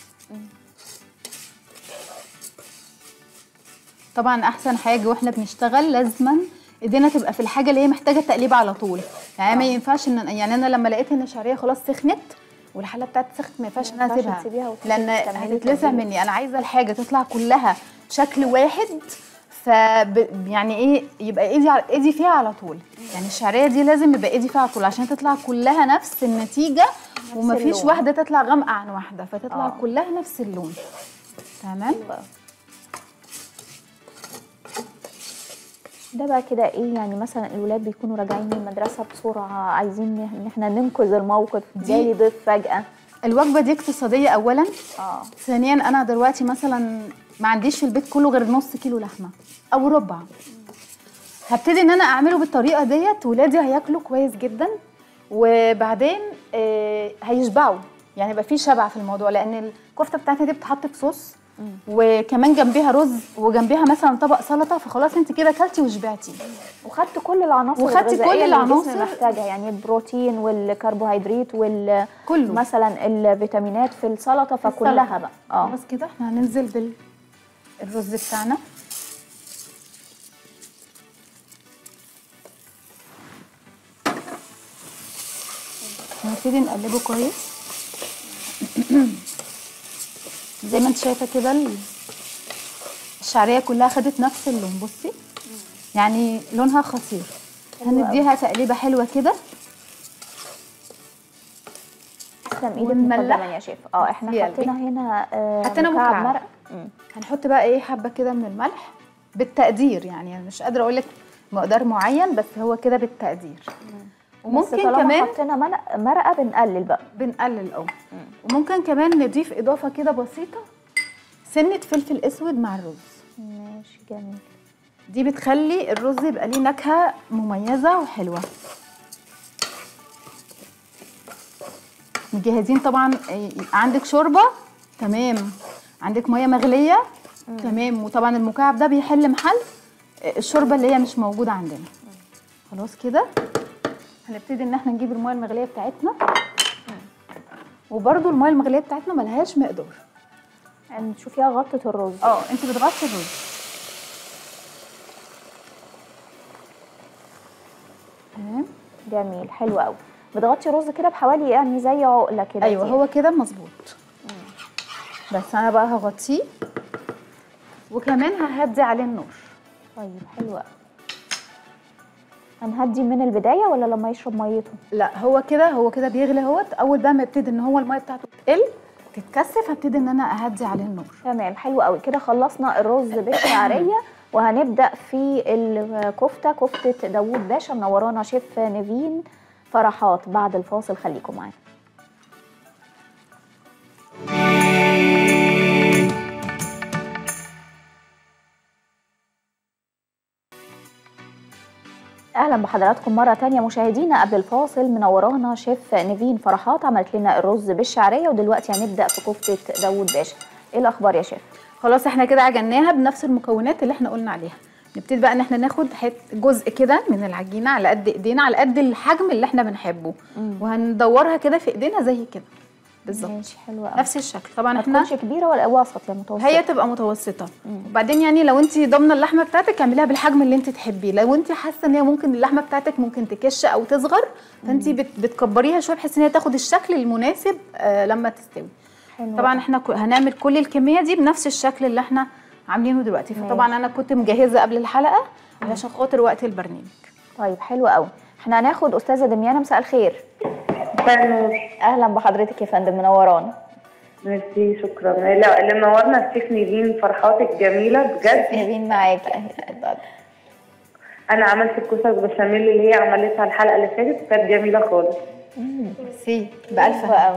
طبعا احسن حاجه واحنا بنشتغل لازما ايدينا تبقى في الحاجه اللي هي محتاجه تقليب على طول. يعني ما ينفعش ان يعني انا لما لقيت ان الشعريه خلاص سخنت والحله بتاعتي سخنت ما ينفعش ان انا اسيبها لان هتتلسع مني. انا عايزه الحاجه تطلع كلها بشكل واحد، يعني يبقى ايدي فيها على طول. يعني الشعريه دي لازم يبقى ايدي فيها على طول عشان تطلع كلها نفس النتيجه، ومفيش واحده تطلع غامقه عن واحده، فتطلع كلها نفس اللون. تمام. ده بقى كده يعني مثلا الولاد بيكونوا راجعين من المدرسه بسرعه، عايزين ان احنا ننقذ الموقف، جالي ضيف فجاه. الوجبه دي اقتصاديه اولا. ثانيا انا دلوقتي مثلا ما عنديش في البيت كله غير نص كيلو لحمه او ربع. هبتدي ان انا اعمله بالطريقه ديت، ولادي هياكلوا كويس جدا وبعدين هيشبعوا، يعني يبقى في شبع في الموضوع. لان الكفته بتاعتي دي بتتحط في صوص وكمان جنبيها رز وجنبيها مثلا طبق سلطه، فخلاص انت كده اكلتي وشبعتي وخدت كل العناصر الغذائيه اللي الجسم محتاجها، يعني البروتين والكربوهيدرات كله مثلا الفيتامينات في السلطه، فكلها بقى. خلاص كده احنا هننزل بالرز بتاعنا. نبتدي نقلبه كويس زي ما انت شايفه كده. الشعريه كلها خدت نفس اللون، بصي يعني لونها خطير. هنديها تقليبه حلوه كده. تسلم ايدك مقدما يا شيف. احنا حطينا هنا حطينا مكعب مرقه. هنحط بقى حبه كده من الملح بالتقدير، يعني مش قادره اقول لك مقدار معين، بس هو كده بالتقدير. وممكن كمان حطينا مرقه بنقلل وممكن كمان نضيف اضافه كده بسيطه، سنه فلفل اسود مع الرز. ماشي جميل. دي بتخلي الرز يبقى ليه نكهه مميزه وحلوه. مجهزين طبعا. عندك شوربه تمام، عندك ميه مغليه تمام، وطبعا المكعب ده بيحل محل الشوربه اللي هي مش موجوده عندنا. خلاص كده هنبتدي ان احنا نجيب الميه المغليه بتاعتنا. وبرده الميه المغليه بتاعتنا ملهاش مقدار، يعني تشوفيها غطت الرز. انت بتغطي الرز. تمام جميل حلو قوي. بتغطي رز كده بحوالي يعني زي عقله كده. ايوه هو كده مظبوط. بس انا بقى هغطيه وكمان ههدي عليه النار. طيب حلو قوي. هنهدي من البدايه ولا لما يشرب ميته؟ لا هو كده بيغلي اهوت. اول بقى ما يبتدي ان هو الميه بتاعته تقل تتكثف هبتدي ان انا اهدي عليه النار. تمام حلو قوي. كده خلصنا الرز بالشعريه وهنبدا في الكفته، كفته داوود باشا. منورانا شيف نيفين فرحات. بعد الفاصل خليكم معانا. اهلا بحضراتكم مره تانية مشاهدينا. قبل الفاصل منورانا شيف نيفين فرحات، عملت لنا الرز بالشعريه، ودلوقتي هنبدا في كفته داوود باشا. ايه الاخبار يا شيف؟ خلاص احنا كده عجناها بنفس المكونات اللي احنا قلنا عليها. نبتدي بقى ان احنا ناخد جزء كده من العجينه على قد ايدينا، على قد الحجم اللي احنا بنحبه، وهندورها كده في ايدينا زي كده بالظبط. ماشي حلو قوي. نفس الشكل. طبعا ما احنا تكونش كبيره ولا وسط يا متوسطه؟ هي تبقى متوسطه. وبعدين يعني لو انت ضامنه اللحمه بتاعتك اعمليها بالحجم اللي انت تحبيه. لو انت حاسه ان هي ممكن اللحمه بتاعتك ممكن تكش او تصغر، فانت بتكبريها شويه بحيث ان هي تاخد الشكل المناسب لما تستوي. حلو. طبعا احنا هنعمل كل الكميه دي بنفس الشكل اللي احنا عاملينه دلوقتي. فطبعا انا كنت مجهزه قبل الحلقه علشان خاطر وقت البرنامج. طيب حلو قوي. احنا هناخد استاذه دميانه. مساء الخير. فنور. اهلا بحضرتك يا فندم، منورانا. ميرسي شكرا. لا اللي منورنا الشيف نيفين فرحات الجميله بجد. نيفين معاكي. اتفضلي. انا عملت الكوسه البشاميل اللي هي عملتها الحلقه اللي فاتت، كانت جميله خالص. ميرسي بألف قوي.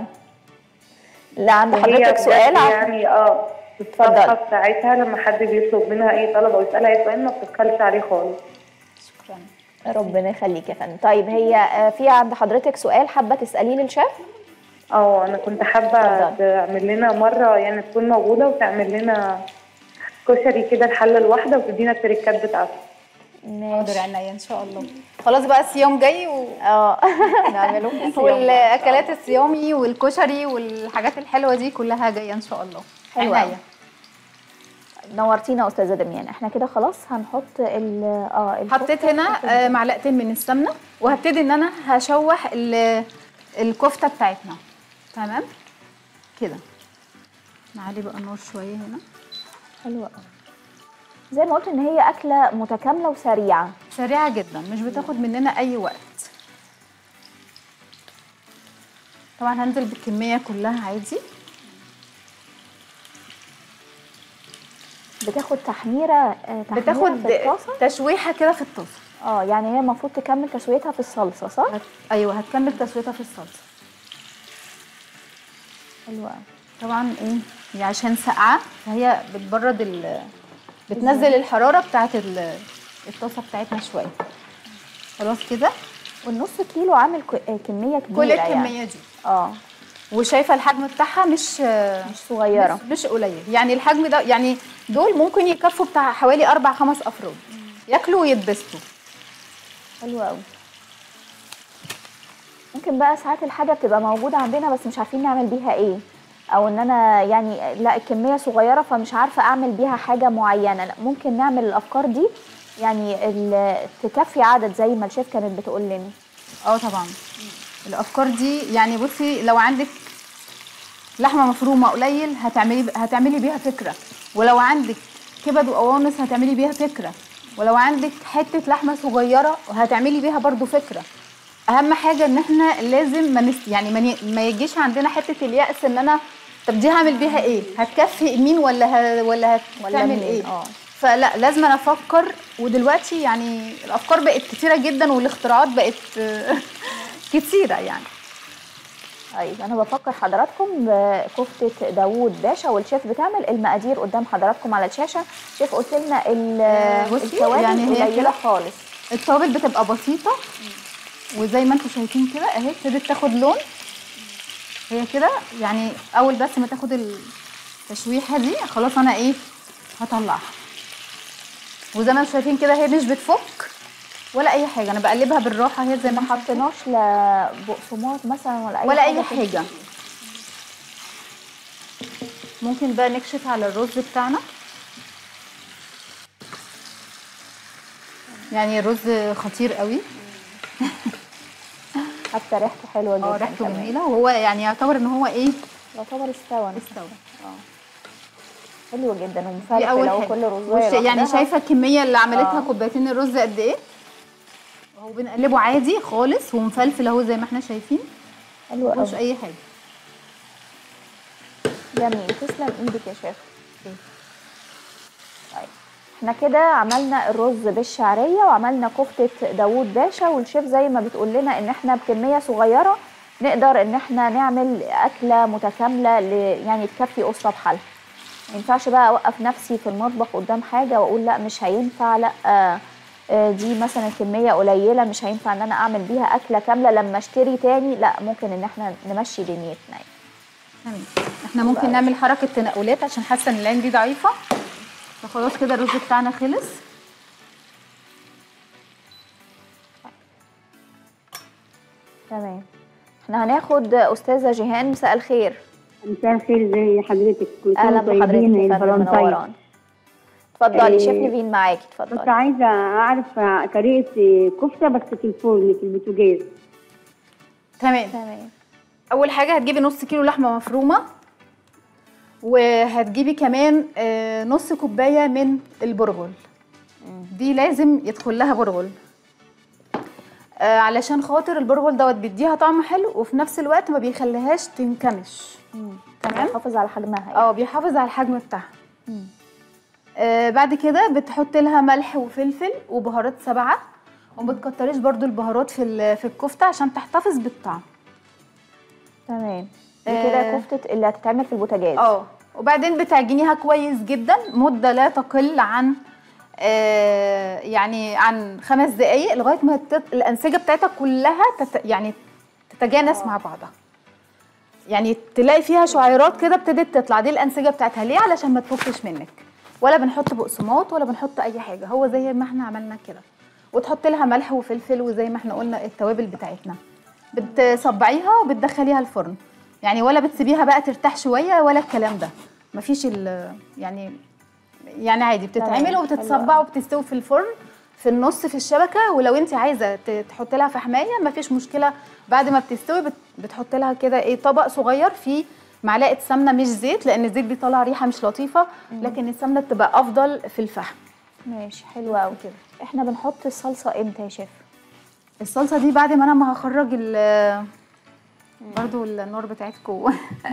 لا عند وهي حضرتك سؤال يعني الطبخه بتاعتها لما حد بيطلب منها اي طلب او يسالها اي سؤال ما بتبخلش عليه خالص. شكرا. ربنا يخليك يا فندم. طيب هي في عند حضرتك سؤال حابه تساليه للشيف؟ انا كنت حابه تعمل لنا مره يعني تكون موجوده وتعمل لنا كشري كده الحله الواحده وتدينا التريكات بتاعته. حاضر عينيا ان شاء الله. خلاص بقى الصيام جاي نعمله والاكلات الصيامي والكشري والحاجات الحلوه دي كلها جايه ان شاء الله. حلوه. نورتينا استاذه دميان. احنا كده خلاص هنحط حطيت هنا معلقتين من السمنه، وهبتدي ان انا هشوح الكفته بتاعتنا. تمام كده. نعلي بقى النار شويه هنا. حلوه قوي. زي ما قلت ان هي اكله متكامله وسريعه. سريعه جدا، مش بتاخد مننا اي وقت. طبعا هنزل بالكميه كلها عادي. بتاخد تحميره بتاخد في الطاسه، تشويحه كده في الطاسه. يعني هي المفروض تكمل تسويتها في الصلصه صح؟ ايوه هتكمل تسويتها في الصلصه. حلوه. طبعا هي عشان ساقعه فهي بتبرد بتنزل الحراره بتاعت الطاسه بتاعتنا شويه. خلاص كده. والنص كيلو عامل كميه كبيره. كل الكميه دي. وشايفه الحجم بتاعها مش صغيره، مش قليل. يعني الحجم ده يعني دول ممكن يكفوا بتاع حوالي 4-5 افراد ياكلوا ويتبسطوا. حلو قوي. ممكن بقى ساعات الحاجه بتبقى موجوده عندنا بس مش عارفين نعمل بيها ايه، او ان انا يعني لا الكميه صغيره فمش عارفه اعمل بيها حاجه معينه. لا ممكن نعمل الافكار دي يعني تكفي عدد زي ما الشيف كانت بتقول لنا. طبعا الافكار دي يعني بصي لو عندك لحمه مفرومه قليل هتعملي بيها فكره، ولو عندك كبد وقوانص هتعملي بيها فكره، ولو عندك حته لحمه صغيره هتعملي بيها برضو فكره. اهم حاجه ان احنا لازم يعني ما يجيش عندنا حته اليأس ان انا طب دي هعمل بيها ايه؟ هتكفي مين ولا هتعمل ايه؟ فلا لازم انا افكر. ودلوقتي يعني الافكار بقت كتيره جدا والاختراعات بقت كتيره يعني. طيب انا بفكر حضراتكم بكفته داوود باشا، والشيف بتعمل المقادير قدام حضراتكم على الشاشه. شيف قلت لنا التوابل يعني قليله خالص. التوابل بتبقى بسيطه وزي ما انتم شايفين كده اهي ابتدت تاخد لون. هي كده يعني اول بس ما تاخد التشويحه دي خلاص انا هطلعها. وزي ما انتم شايفين كده هي مش بتفك ولا اي حاجه، انا بقلبها بالراحه. هي زي ما حطيناش لا بقسماط مثلا ولا اي حاجه. ممكن بقى نكشف على الرز بتاعنا. يعني الرز خطير قوي. حتى ريحته حلوه جدا. ريحته كمان. جميله، وهو يعني يعتبر ان هو ايه، يعتبر استوى. استوى. حلو جدا دي ومفلفل اول اهو حاجه. كل رزايه يعني لوحدها. شايفه الكميه اللي عملتها كوبايتين الرز قد ايه اهو، بنقلبه عادي خالص ومفلفل اهو زي ما احنا شايفين، حلو مفيهوش قوي. اي حاجه. جميل، تسلم ايدك يا شيف. طيب احنا كده عملنا الرز بالشعريه وعملنا كفته داوود باشا، والشيف زي ما بتقول لنا ان احنا بكميه صغيره نقدر ان احنا نعمل اكله متكامله يعني تكفي اسره بحالها. ما ينفعش بقى اوقف نفسي في المطبخ قدام حاجه واقول لا مش هينفع، لا دي مثلا كميه قليله مش هينفع ان انا اعمل بيها اكله كامله لما اشتري تاني، لا ممكن ان احنا نمشي دنيتنا. تمام. احنا ممكن نعمل حركه تنقلات عشان حاسه ان العين دي ضعيفه. فخلاص كده الرز بتاعنا خلص. تمام. احنا هناخد استاذه جيهان. مساء الخير. مساء الخير، ازي حضرتك؟ كل اهلا سنه بحضرتك طيبين يا يا فندم، فالنتين. منوران. اتفضلي شيف نيفين معاكي، كنت اتفضلي. عايزه اعرف طريقه كفته بس في الفرن في البوتاجاز. تمام. اول حاجه هتجيبي نص كيلو لحمه مفرومه، وهتجيبي كمان نص كوبايه من البرغل. دي لازم يدخل لها برغل علشان خاطر البرغل دوت بيديها طعم حلو وفي نفس الوقت ما بيخليهاش تنكمش. تمام. بيحافظ على حجمها يعني. بيحافظ على الحجم بتاعها. بعد كده بتحط لها ملح وفلفل وبهارات سبعه، وما بتكتريش برضو البهارات في الكفته عشان تحتفظ بالطعم. تمام. دي كده كفته اللي هتتعمل في البوتاجاز. وبعدين بتعجنيها كويس جدا مده لا تقل عن يعني عن 5 دقايق لغايه ما الانسجه بتاعتها كلها يعني تتجانس مع بعضها. يعني تلاقي فيها شعيرات كده ابتدت تطلع، دي الانسجه بتاعتها. ليه؟ علشان ما تفكش منك، ولا بنحط بقسماط ولا بنحط اي حاجه، هو زي ما احنا عملنا كده. وتحط لها ملح وفلفل وزي ما احنا قلنا التوابل بتاعتنا. بتصبعيها وبتدخليها الفرن، يعني ولا بتسيبيها بقى ترتاح شويه ولا الكلام ده، مفيش يعني عادي بتتعمل وبتتصبع وبتستوي في الفرن في النص في الشبكه. ولو انت عايزه تحط لها في حمايه مفيش مشكله، بعد ما بتستوي بتحط لها كده طبق صغير فيه معلقه سمنه مش زيت، لان الزيت بيطلع ريحه مش لطيفه، لكن السمنه بتبقى افضل في الفحم. ماشي، حلوه قوي كده. احنا بنحط الصلصه امتى يا شيف؟ الصلصه دي بعد ما انا ما هخرج برضو النار بتاعتكم.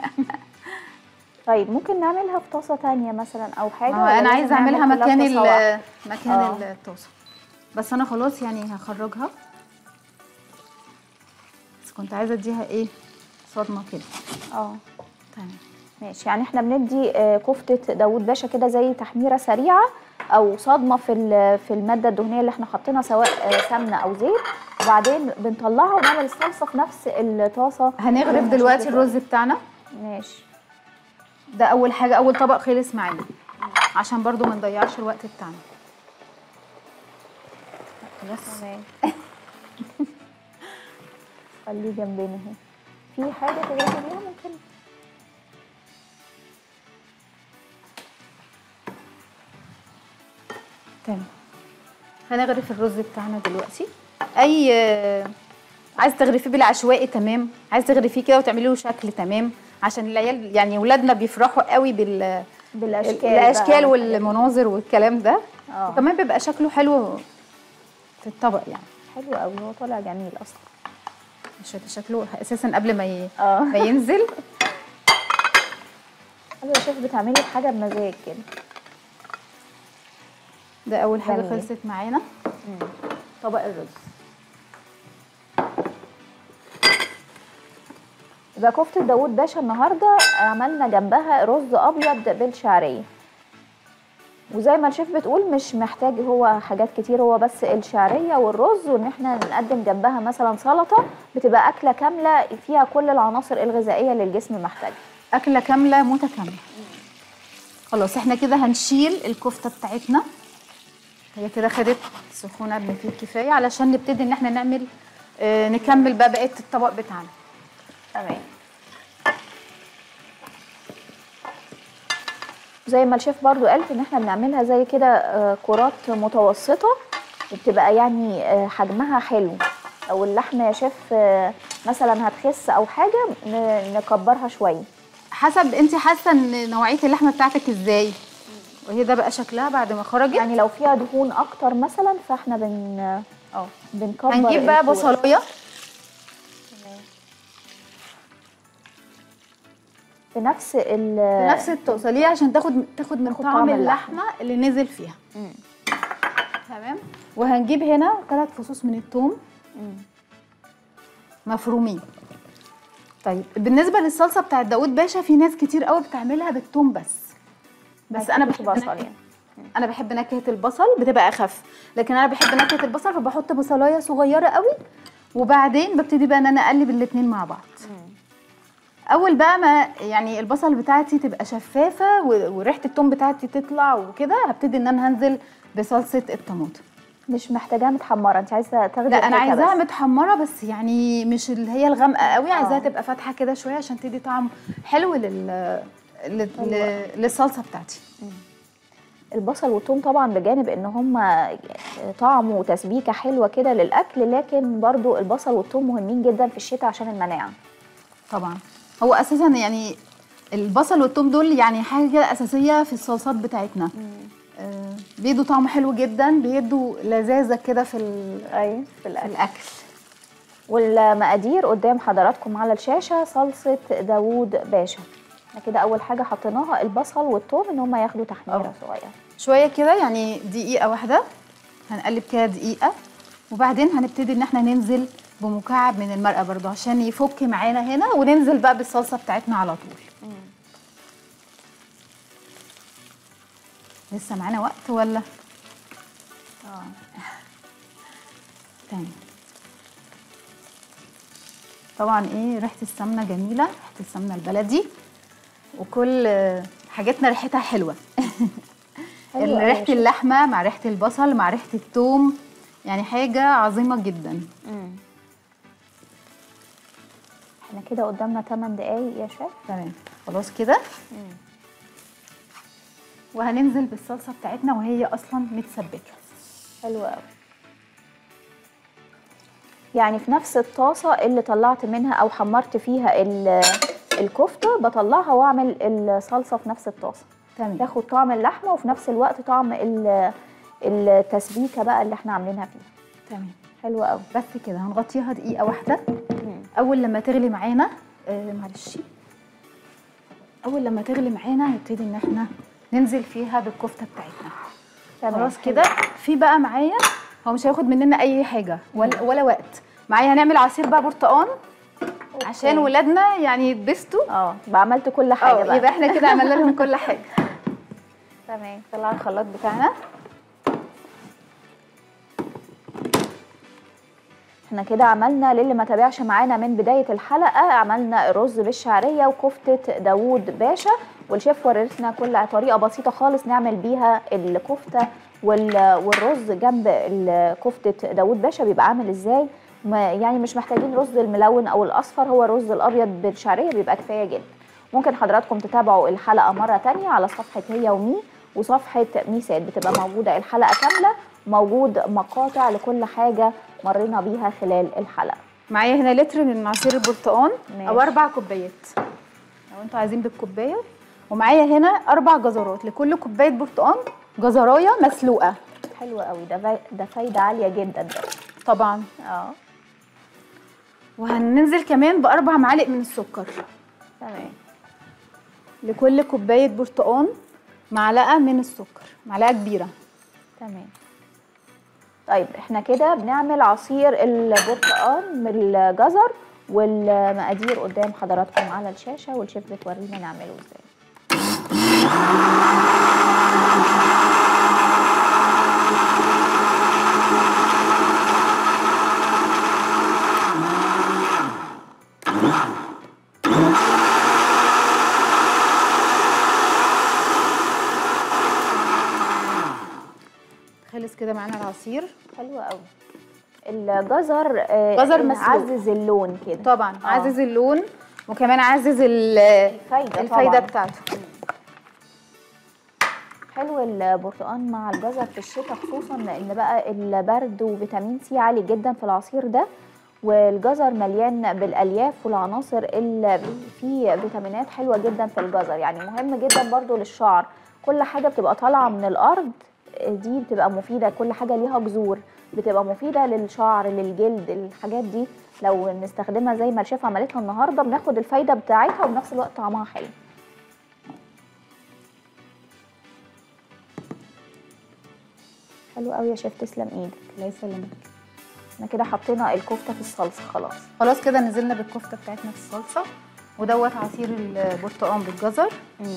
طيب ممكن نعملها في طاسه ثانيه مثلا او حاجه؟ انا عايزه اعملها مكان مكان الطاسه، بس انا خلاص يعني هخرجها، بس كنت عايزه اديها صدمه كده. تمام. ماشي، يعني احنا بندي كفته داوود باشا كده زي تحميره سريعه او صدمه في الماده الدهنيه اللي احنا حاطينها سواء سمنه او زيت، وبعدين بنطلعها ونعمل الصلصه في نفس الطاسه. هنغرف دلوقتي الرز بتاعنا. ماشي. ده اول حاجه، اول طبق خلص معانا عشان برضو ما نضيعش الوقت بتاعنا. بس تمام. خليه جنبنا اهي. في حاجه تغرفي بيها ممكن؟ تمام. هنغرف الرز بتاعنا دلوقتي. عايز تغرفيه بالعشوائي تمام، عايز تغرفيه كده وتعملي له شكل تمام، عشان العيال يعني ولادنا بيفرحوا قوي بالاشكال والمناظر والكلام ده. وكمان بيبقى شكله حلو في الطبق، يعني حلو قوي، هو طالع جميل اصلا. مش شكله اساسا قبل ما ما ينزل. حلو يا شيف، بتعملي حاجه بمزاج كده. ده اول حاجه خلصت معانا. طبق الرز. يبقى كفته داوود باشا النهارده عملنا جنبها رز ابيض بالشعريه، وزي ما الشيف بتقول مش محتاج هو حاجات كتير، هو بس الشعريه والرز، وان احنا نقدم جنبها مثلا سلطه، بتبقى اكله كامله فيها كل العناصر الغذائيه اللي الجسم محتاجها. اكله كامله متكامله. خلاص احنا كده هنشيل الكفته بتاعتنا، هي كده خدت سخونه بما فيه الكفايه علشان نبتدي ان احنا نعمل نكمل بقى بقيه الطبق بتاعنا. تمام. زي ما الشيف برضو قالت ان احنا بنعملها زي كده كرات متوسطه، وبتبقى يعني حجمها حلو. او اللحمه يا شيف مثلا هتخس او حاجه نكبرها شويه. حسب انت حاسه ان نوعيه اللحمه بتاعتك ازاي، وهي ده بقى شكلها بعد ما خرجت. يعني لو فيها دهون اكتر مثلا فاحنا بنكبر. هنجيب بقى الفورة. بصلايه بنفس نفس الطاسه، ليه؟ عشان تاخد من طعم اللحمه اللي نزل فيها. تمام. وهنجيب هنا 3 فصوص من الثوم مفرومين. طيب بالنسبه للصلصه بتاعت داوود باشا، في ناس كتير قوي بتعملها بالثوم بس انا بحب بصل يعني. انا بحب نكهه البصل بتبقى اخف، لكن انا بحب نكهه البصل فبحط بصلايه صغيره قوي، وبعدين ببتدي بقى ان انا اقلب الاتنين مع بعض. اول بقى ما يعني البصل بتاعتي تبقى شفافه وريحه الثوم بتاعتي تطلع وكده، هبتدي ان انا هنزل بصلصه الطماطم. مش محتاجاها متحمره، انت عايزه تاخدي لا انا الحتة عايزاها بس. متحمره بس يعني مش اللي هي الغامقه قوي، عايزاها تبقى فاتحه كده شويه عشان تدي طعم حلو للصلصه بتاعتي. البصل والثوم طبعا بجانب ان هم طعم وتسبيكه حلوه كده للاكل، لكن برضو البصل والثوم مهمين جدا في الشتاء عشان المناعه. طبعا هو اساسا يعني البصل والثوم دول يعني حاجه كده اساسيه في الصلصات بتاعتنا. بيدوا طعم حلو جدا، بيدوا لذاذه كده في الاكل. والمقادير قدام حضراتكم على الشاشه. صلصه داوود باشا، احنا كده اول حاجه حطيناها البصل والثوم ان هم ياخدوا تحميره صغيره شويه كده، يعني دقيقه واحده هنقلب كده دقيقه، وبعدين هنبتدي ان احنا ننزل بمكعب من المرقه برضو عشان يفك معانا هنا، وننزل بقى بالصلصه بتاعتنا على طول. لسه معانا وقت ولا؟ تمام. طبعا ايه ريحه السمنه جميله، ريحه السمنه البلدي، وكل حاجاتنا ريحتها حلوه. ريحه اللحمه مع ريحه البصل مع ريحه الثوم، يعني حاجه عظيمه جدا. احنا كده قدامنا 8 دقايق يا شيف. تمام خلاص كده. وهننزل بالصلصه بتاعتنا وهي اصلا متسبكه. حلوه قوي. يعني في نفس الطاسه اللي طلعت منها او حمرت فيها الكفته بطلعها واعمل الصلصه في نفس الطاسه. تمام. تاخد طعم اللحمه وفي نفس الوقت طعم التسبيكه بقى اللي احنا عاملينها فيها. تمام حلوه قوي. بس كده هنغطيها دقيقه واحده. اول لما تغلي معانا معلش، اول لما تغلي معانا هنبتدي ان احنا ننزل فيها بالكفته بتاعتنا. خلاص كده. في بقى معايا، هو مش هياخد مننا اي حاجه ولا وقت. معايا هنعمل عصير بقى برتقان عشان ولادنا يعني يتبسطوا. يبقى عملت كل حاجه بقى. يبقى احنا كده عملنا لهم كل حاجه. تمام. طلع الخلاط بتاعنا. احنا كده عملنا، للي ما تابعش معانا من بدايه الحلقه، عملنا الرز بالشعريه وكفته داوود باشا، والشيف ورثنا كل طريقه بسيطه خالص نعمل بيها الكفته والرز جنب كفته داوود باشا بيبقى عامل ازاي. يعني مش محتاجين رز الملون او الاصفر، هو الرز الابيض بالشعريه بيبقى كفايه جدا. ممكن حضراتكم تتابعوا الحلقه مره تانية على صفحه هي ومي وصفحه ميسات، بتبقى موجوده الحلقه كامله، موجود مقاطع لكل حاجه مرينا بيها خلال الحلقه. معايا هنا لتر من عصير البرتقال او 4 كوبايات لو انتوا عايزين بالكوبايه، ومعايا هنا 4 جزرات، لكل كوبايه برتقال جزرايه مسلوقه. حلوه قوي، ده فايده عاليه جدا ده طبعا. وهننزل كمان ب4 معالق من السكر. تمام. لكل كوبايه برتقال معلقه من السكر، معلقه كبيره. تمام. طيب احنا كده بنعمل عصير البرتقال من الجزر، والمقادير قدام حضراتكم على الشاشه، والشيف بتورينا نعمله ازاي. خلص كده معانا العصير. حلو قوي. الجزر جزر مسلوق عزز اللون كده. طبعا. عزز اللون وكمان عزز الفايده بتاعته. حلو البرتقال مع الجزر في الشتاء خصوصا لان بقى البرد وفيتامين سي عالي جدا في العصير ده، والجزر مليان بالالياف والعناصر اللي فيه فيتامينات حلوه جدا في الجزر، يعني مهم جدا برضو للشعر. كل حاجه بتبقى طالعه من الارض دي بتبقى مفيده، كل حاجه ليها جذور بتبقى مفيده للشعر للجلد. الحاجات دي لو نستخدمها زي ما الشيف عملتها النهارده بناخد الفايده بتاعتها وبنفس الوقت طعمها حلو. حلو قوي يا شيف، تسلم ايدك. الله يسلمك. احنا كده حطينا الكفته في الصلصه خلاص. خلاص كده نزلنا بالكفته بتاعتنا في الصلصه، ودوت عصير البرتقال بالجزر.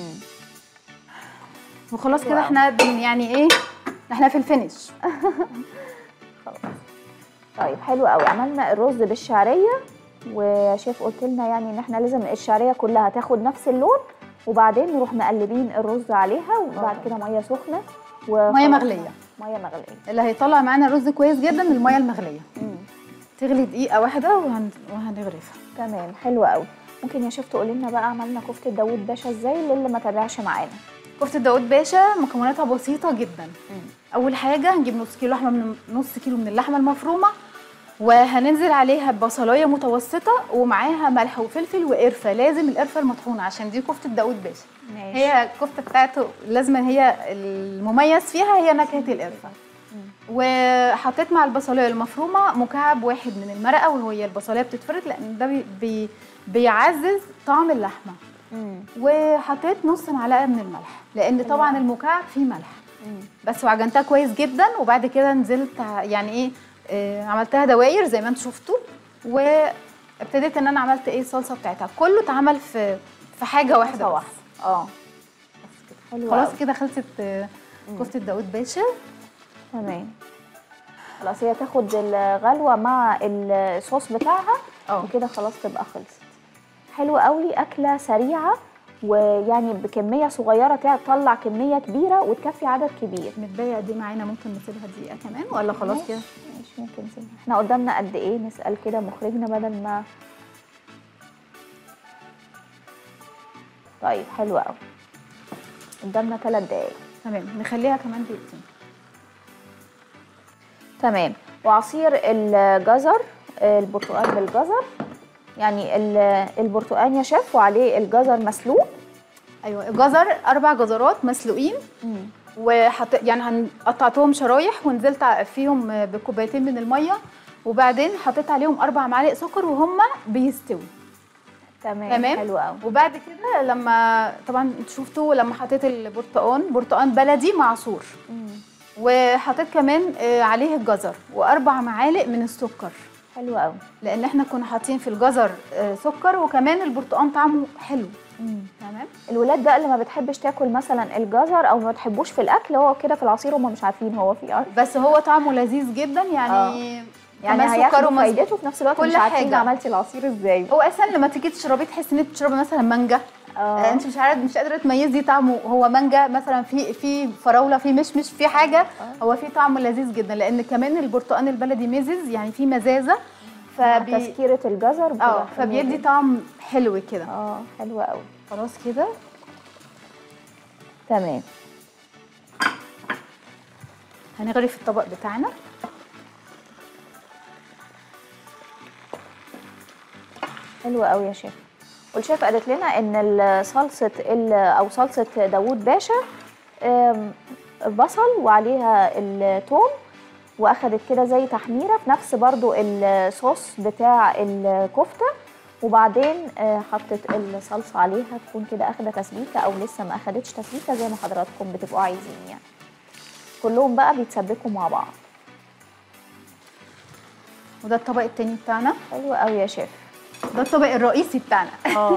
وخلاص كده احنا يعني ايه، احنا في الفينش. خلاص. طيب حلو قوي، عملنا الرز بالشعريه، وشيف قلت لنا يعني ان احنا لازم الشعريه كلها تاخد نفس اللون، وبعدين نروح مقلبين الرز عليها، وبعد كده ميه سخنه ميه مغليه. ميه مغليه اللي هيطلع معانا الرز كويس جدا الميه المغليه. تغلي دقيقه واحده وهنغرفها. تمام حلو قوي. ممكن يا شيف تقولي لنا بقى عملنا كفته داوود باشا ازاي للي ما تابعش معانا؟ كفته داوود باشا مكوناتها بسيطه جدا. اول حاجه هنجيب نص كيلو من اللحمه المفرومه، وهننزل عليها ببصلايه متوسطه ومعاها ملح وفلفل وقرفه. لازم القرفه المطحونه عشان دي كفته داوود باشا. ماشي. هي الكفته بتاعته لازم هي المميز فيها هي نكهه القرفه. وحطيت مع البصلايه المفرومه مكعب واحد من المرقه، وهي البصلايه بتتفرط لان ده بيعزز طعم اللحمه. وحطيت نص معلقه من الملح لان طبعا المكعب فيه ملح. بس وعجنتها كويس جدا، وبعد كده نزلت يعني ايه عملتها دواير زي ما انتم شفتوا، وابتديت ان انا عملت ايه الصلصه بتاعتها. كله اتعمل في حاجه واحده بس. خلاص كده خلصت كفته داوود باشا. تمام خلاص، هي تاخد الغلوه مع الصوص بتاعها وكده خلاص تبقى خلصت. حلوه قوي، اكله سريعه ويعني بكميه صغيره تطلع كميه كبيره وتكفي عدد كبير. متبقيه قد ايه معانا؟ ممكن نسيبها دقيقه كمان ولا خلاص كده؟ ماشي ممكن نسيبها. احنا قدامنا قد ايه؟ نسال كده مخرجنا بدل ما. طيب حلوه قوي، قدامنا 3 دقايق. تمام نخليها كمان دقيقتين. تمام. وعصير الجزر، البرتقال بالجزر، يعني البرتقال يا شيف وعليه الجزر مسلوق. ايوه الجزر 4 جزرات مسلوقين، يعني قطعتهم شرايح ونزلت فيهم بكوبايتين من الميه، وبعدين حطيت عليهم 4 معالق سكر وهم بيستووا. تمام حلو قوي. وبعد كده لما طبعا انتوا شفتوا لما حطيت برتقان بلدي معصور، وحطيت كمان عليه الجزر و4 معالق من السكر. حلو قوي، لان احنا كنا حاطين في الجزر سكر، وكمان البرتقان طعمه حلو. تمام. الولاد بقى اللي ما بتحبش تاكل مثلا الجزر او ما بتحبوش في الاكل، هو كده في العصير هم مش عارفين هو فيه بس هو طعمه لذيذ جدا يعني. يعني هياخدوا فايدته في نفس الوقت، مش عارفين عملتي العصير ازاي. هو اساسا لما تيجي تشربيه تحسي ان انت بتشربي مثلا مانجا. انت مش قادره تميزي طعمه، هو مانجا مثلا، في فراوله، في مشمش، في حاجه. هو في طعمه لذيذ جدا لان كمان البرتقال البلدي مزز، يعني في مزازه، تسكيره الجزر فبيدي طعم حلو كده. حلوه قوي. خلاص كده تمام. هنغرف الطبق بتاعنا. حلوه قوي يا شيف. والشيف قالت لنا ان صلصه داوود باشا بصل وعليها الثوم، واخدت كده زي تحميره في نفس برضو الصوص بتاع الكفته، وبعدين حطت الصلصه عليها تكون كده اخده تسبيكه او لسه ما اخدتش تسبيكه زي ما حضراتكم بتبقوا عايزين. يعني كلهم بقى بيتسبكوا مع بعض. وده الطبق التاني بتاعنا. حلو قوي يا شيف. ده الطبق الرئيسي بتاعنا.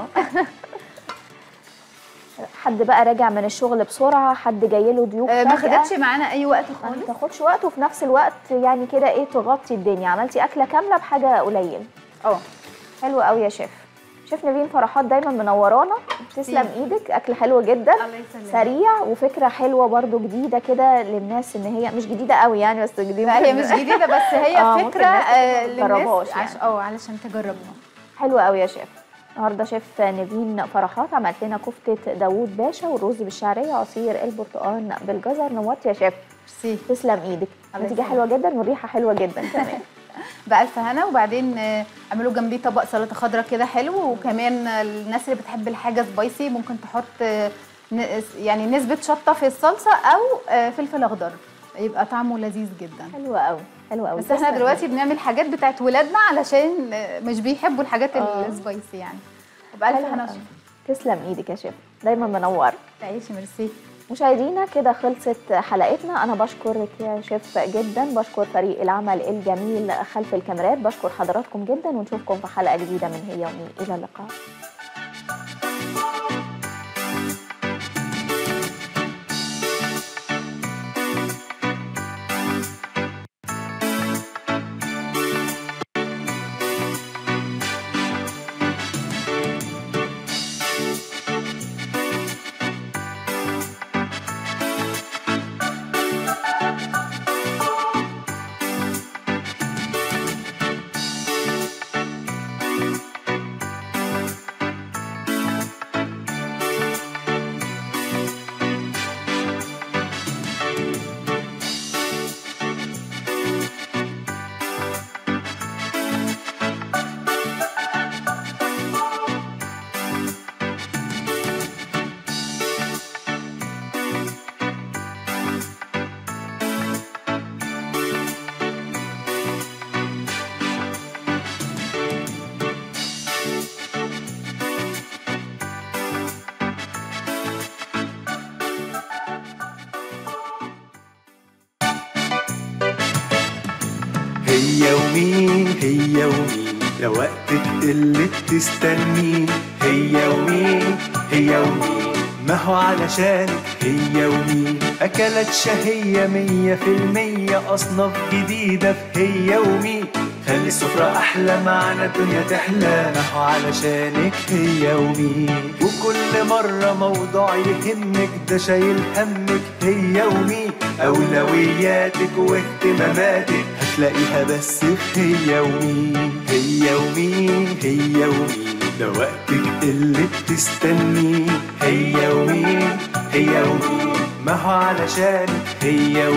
حد بقى راجع من الشغل بسرعه، حد جاي له ضيوف ما خدتش معانا اي وقت خالص، ما تاخدش وقت، وفي نفس الوقت يعني كده ايه تغطي الدنيا، عملتي اكله كامله بحاجه قليل. حلو قوي يا شيف. شيف نيفين فرحات دايما منورانا، تسلم ايدك، اكل حلو جدا. الله يسلمك. سريع وفكره حلوه برضو جديده كده للناس، ان هي مش جديده قوي يعني، بس جديده. لا هي مش جديده بس هي فكره للناس يعني. علشان تجربها. حلو قوي يا شيف. النهارده شيف نيفين فرحات عملت لنا كفته داوود باشا والرز بالشعريه وعصير البرتقال بالجزر. نورتي يا شيف. ميرسي. تسلم ايدك، النتيجه حلوه جدا والريحه حلوه جدا كمان. بألف هنا. وبعدين اعملوا جنبيه طبق سلطه خضراء كده حلو. وكمان الناس اللي بتحب الحاجه سبايسي ممكن تحط يعني نسبه شطه في الصلصه او فلفل اخضر، يبقى طعمه لذيذ جدا. حلو قوي حلو قوي. بس احنا دلوقتي بنعمل حاجات بتاعت ولادنا علشان مش بيحبوا الحاجات السبايسي يعني. وبألف هنا وشفا. تسلم ايدك يا شيف، دايما منوره. تعيشي. ميرسي. مشاهدينا كده خلصت حلقتنا. انا بشكرك يا شيف جدا، بشكر فريق العمل الجميل خلف الكاميرات، بشكر حضراتكم جدا، ونشوفكم في حلقه جديده من هي يومي. الى اللقاء. هي ومين هي ومين لو وقت تقل تستنين، هي ومين هي ومين ما هو علشانك هي ومين. أكلات شهية 100%، أصناف جديدة في هي ومين. خلي السفرة أحلى معنا الدنيا تحلى، ما هو علشانك هي ومين. وكل مرة موضوع يهمك ده شايل همك هي ومين. أولوياتك واهتماماتك هتلاقيها بس في هي ومين. هي ومين هي ومين ده وقتك اللي بتستنيه، هي ومين هي ومين ما هو علشانك هي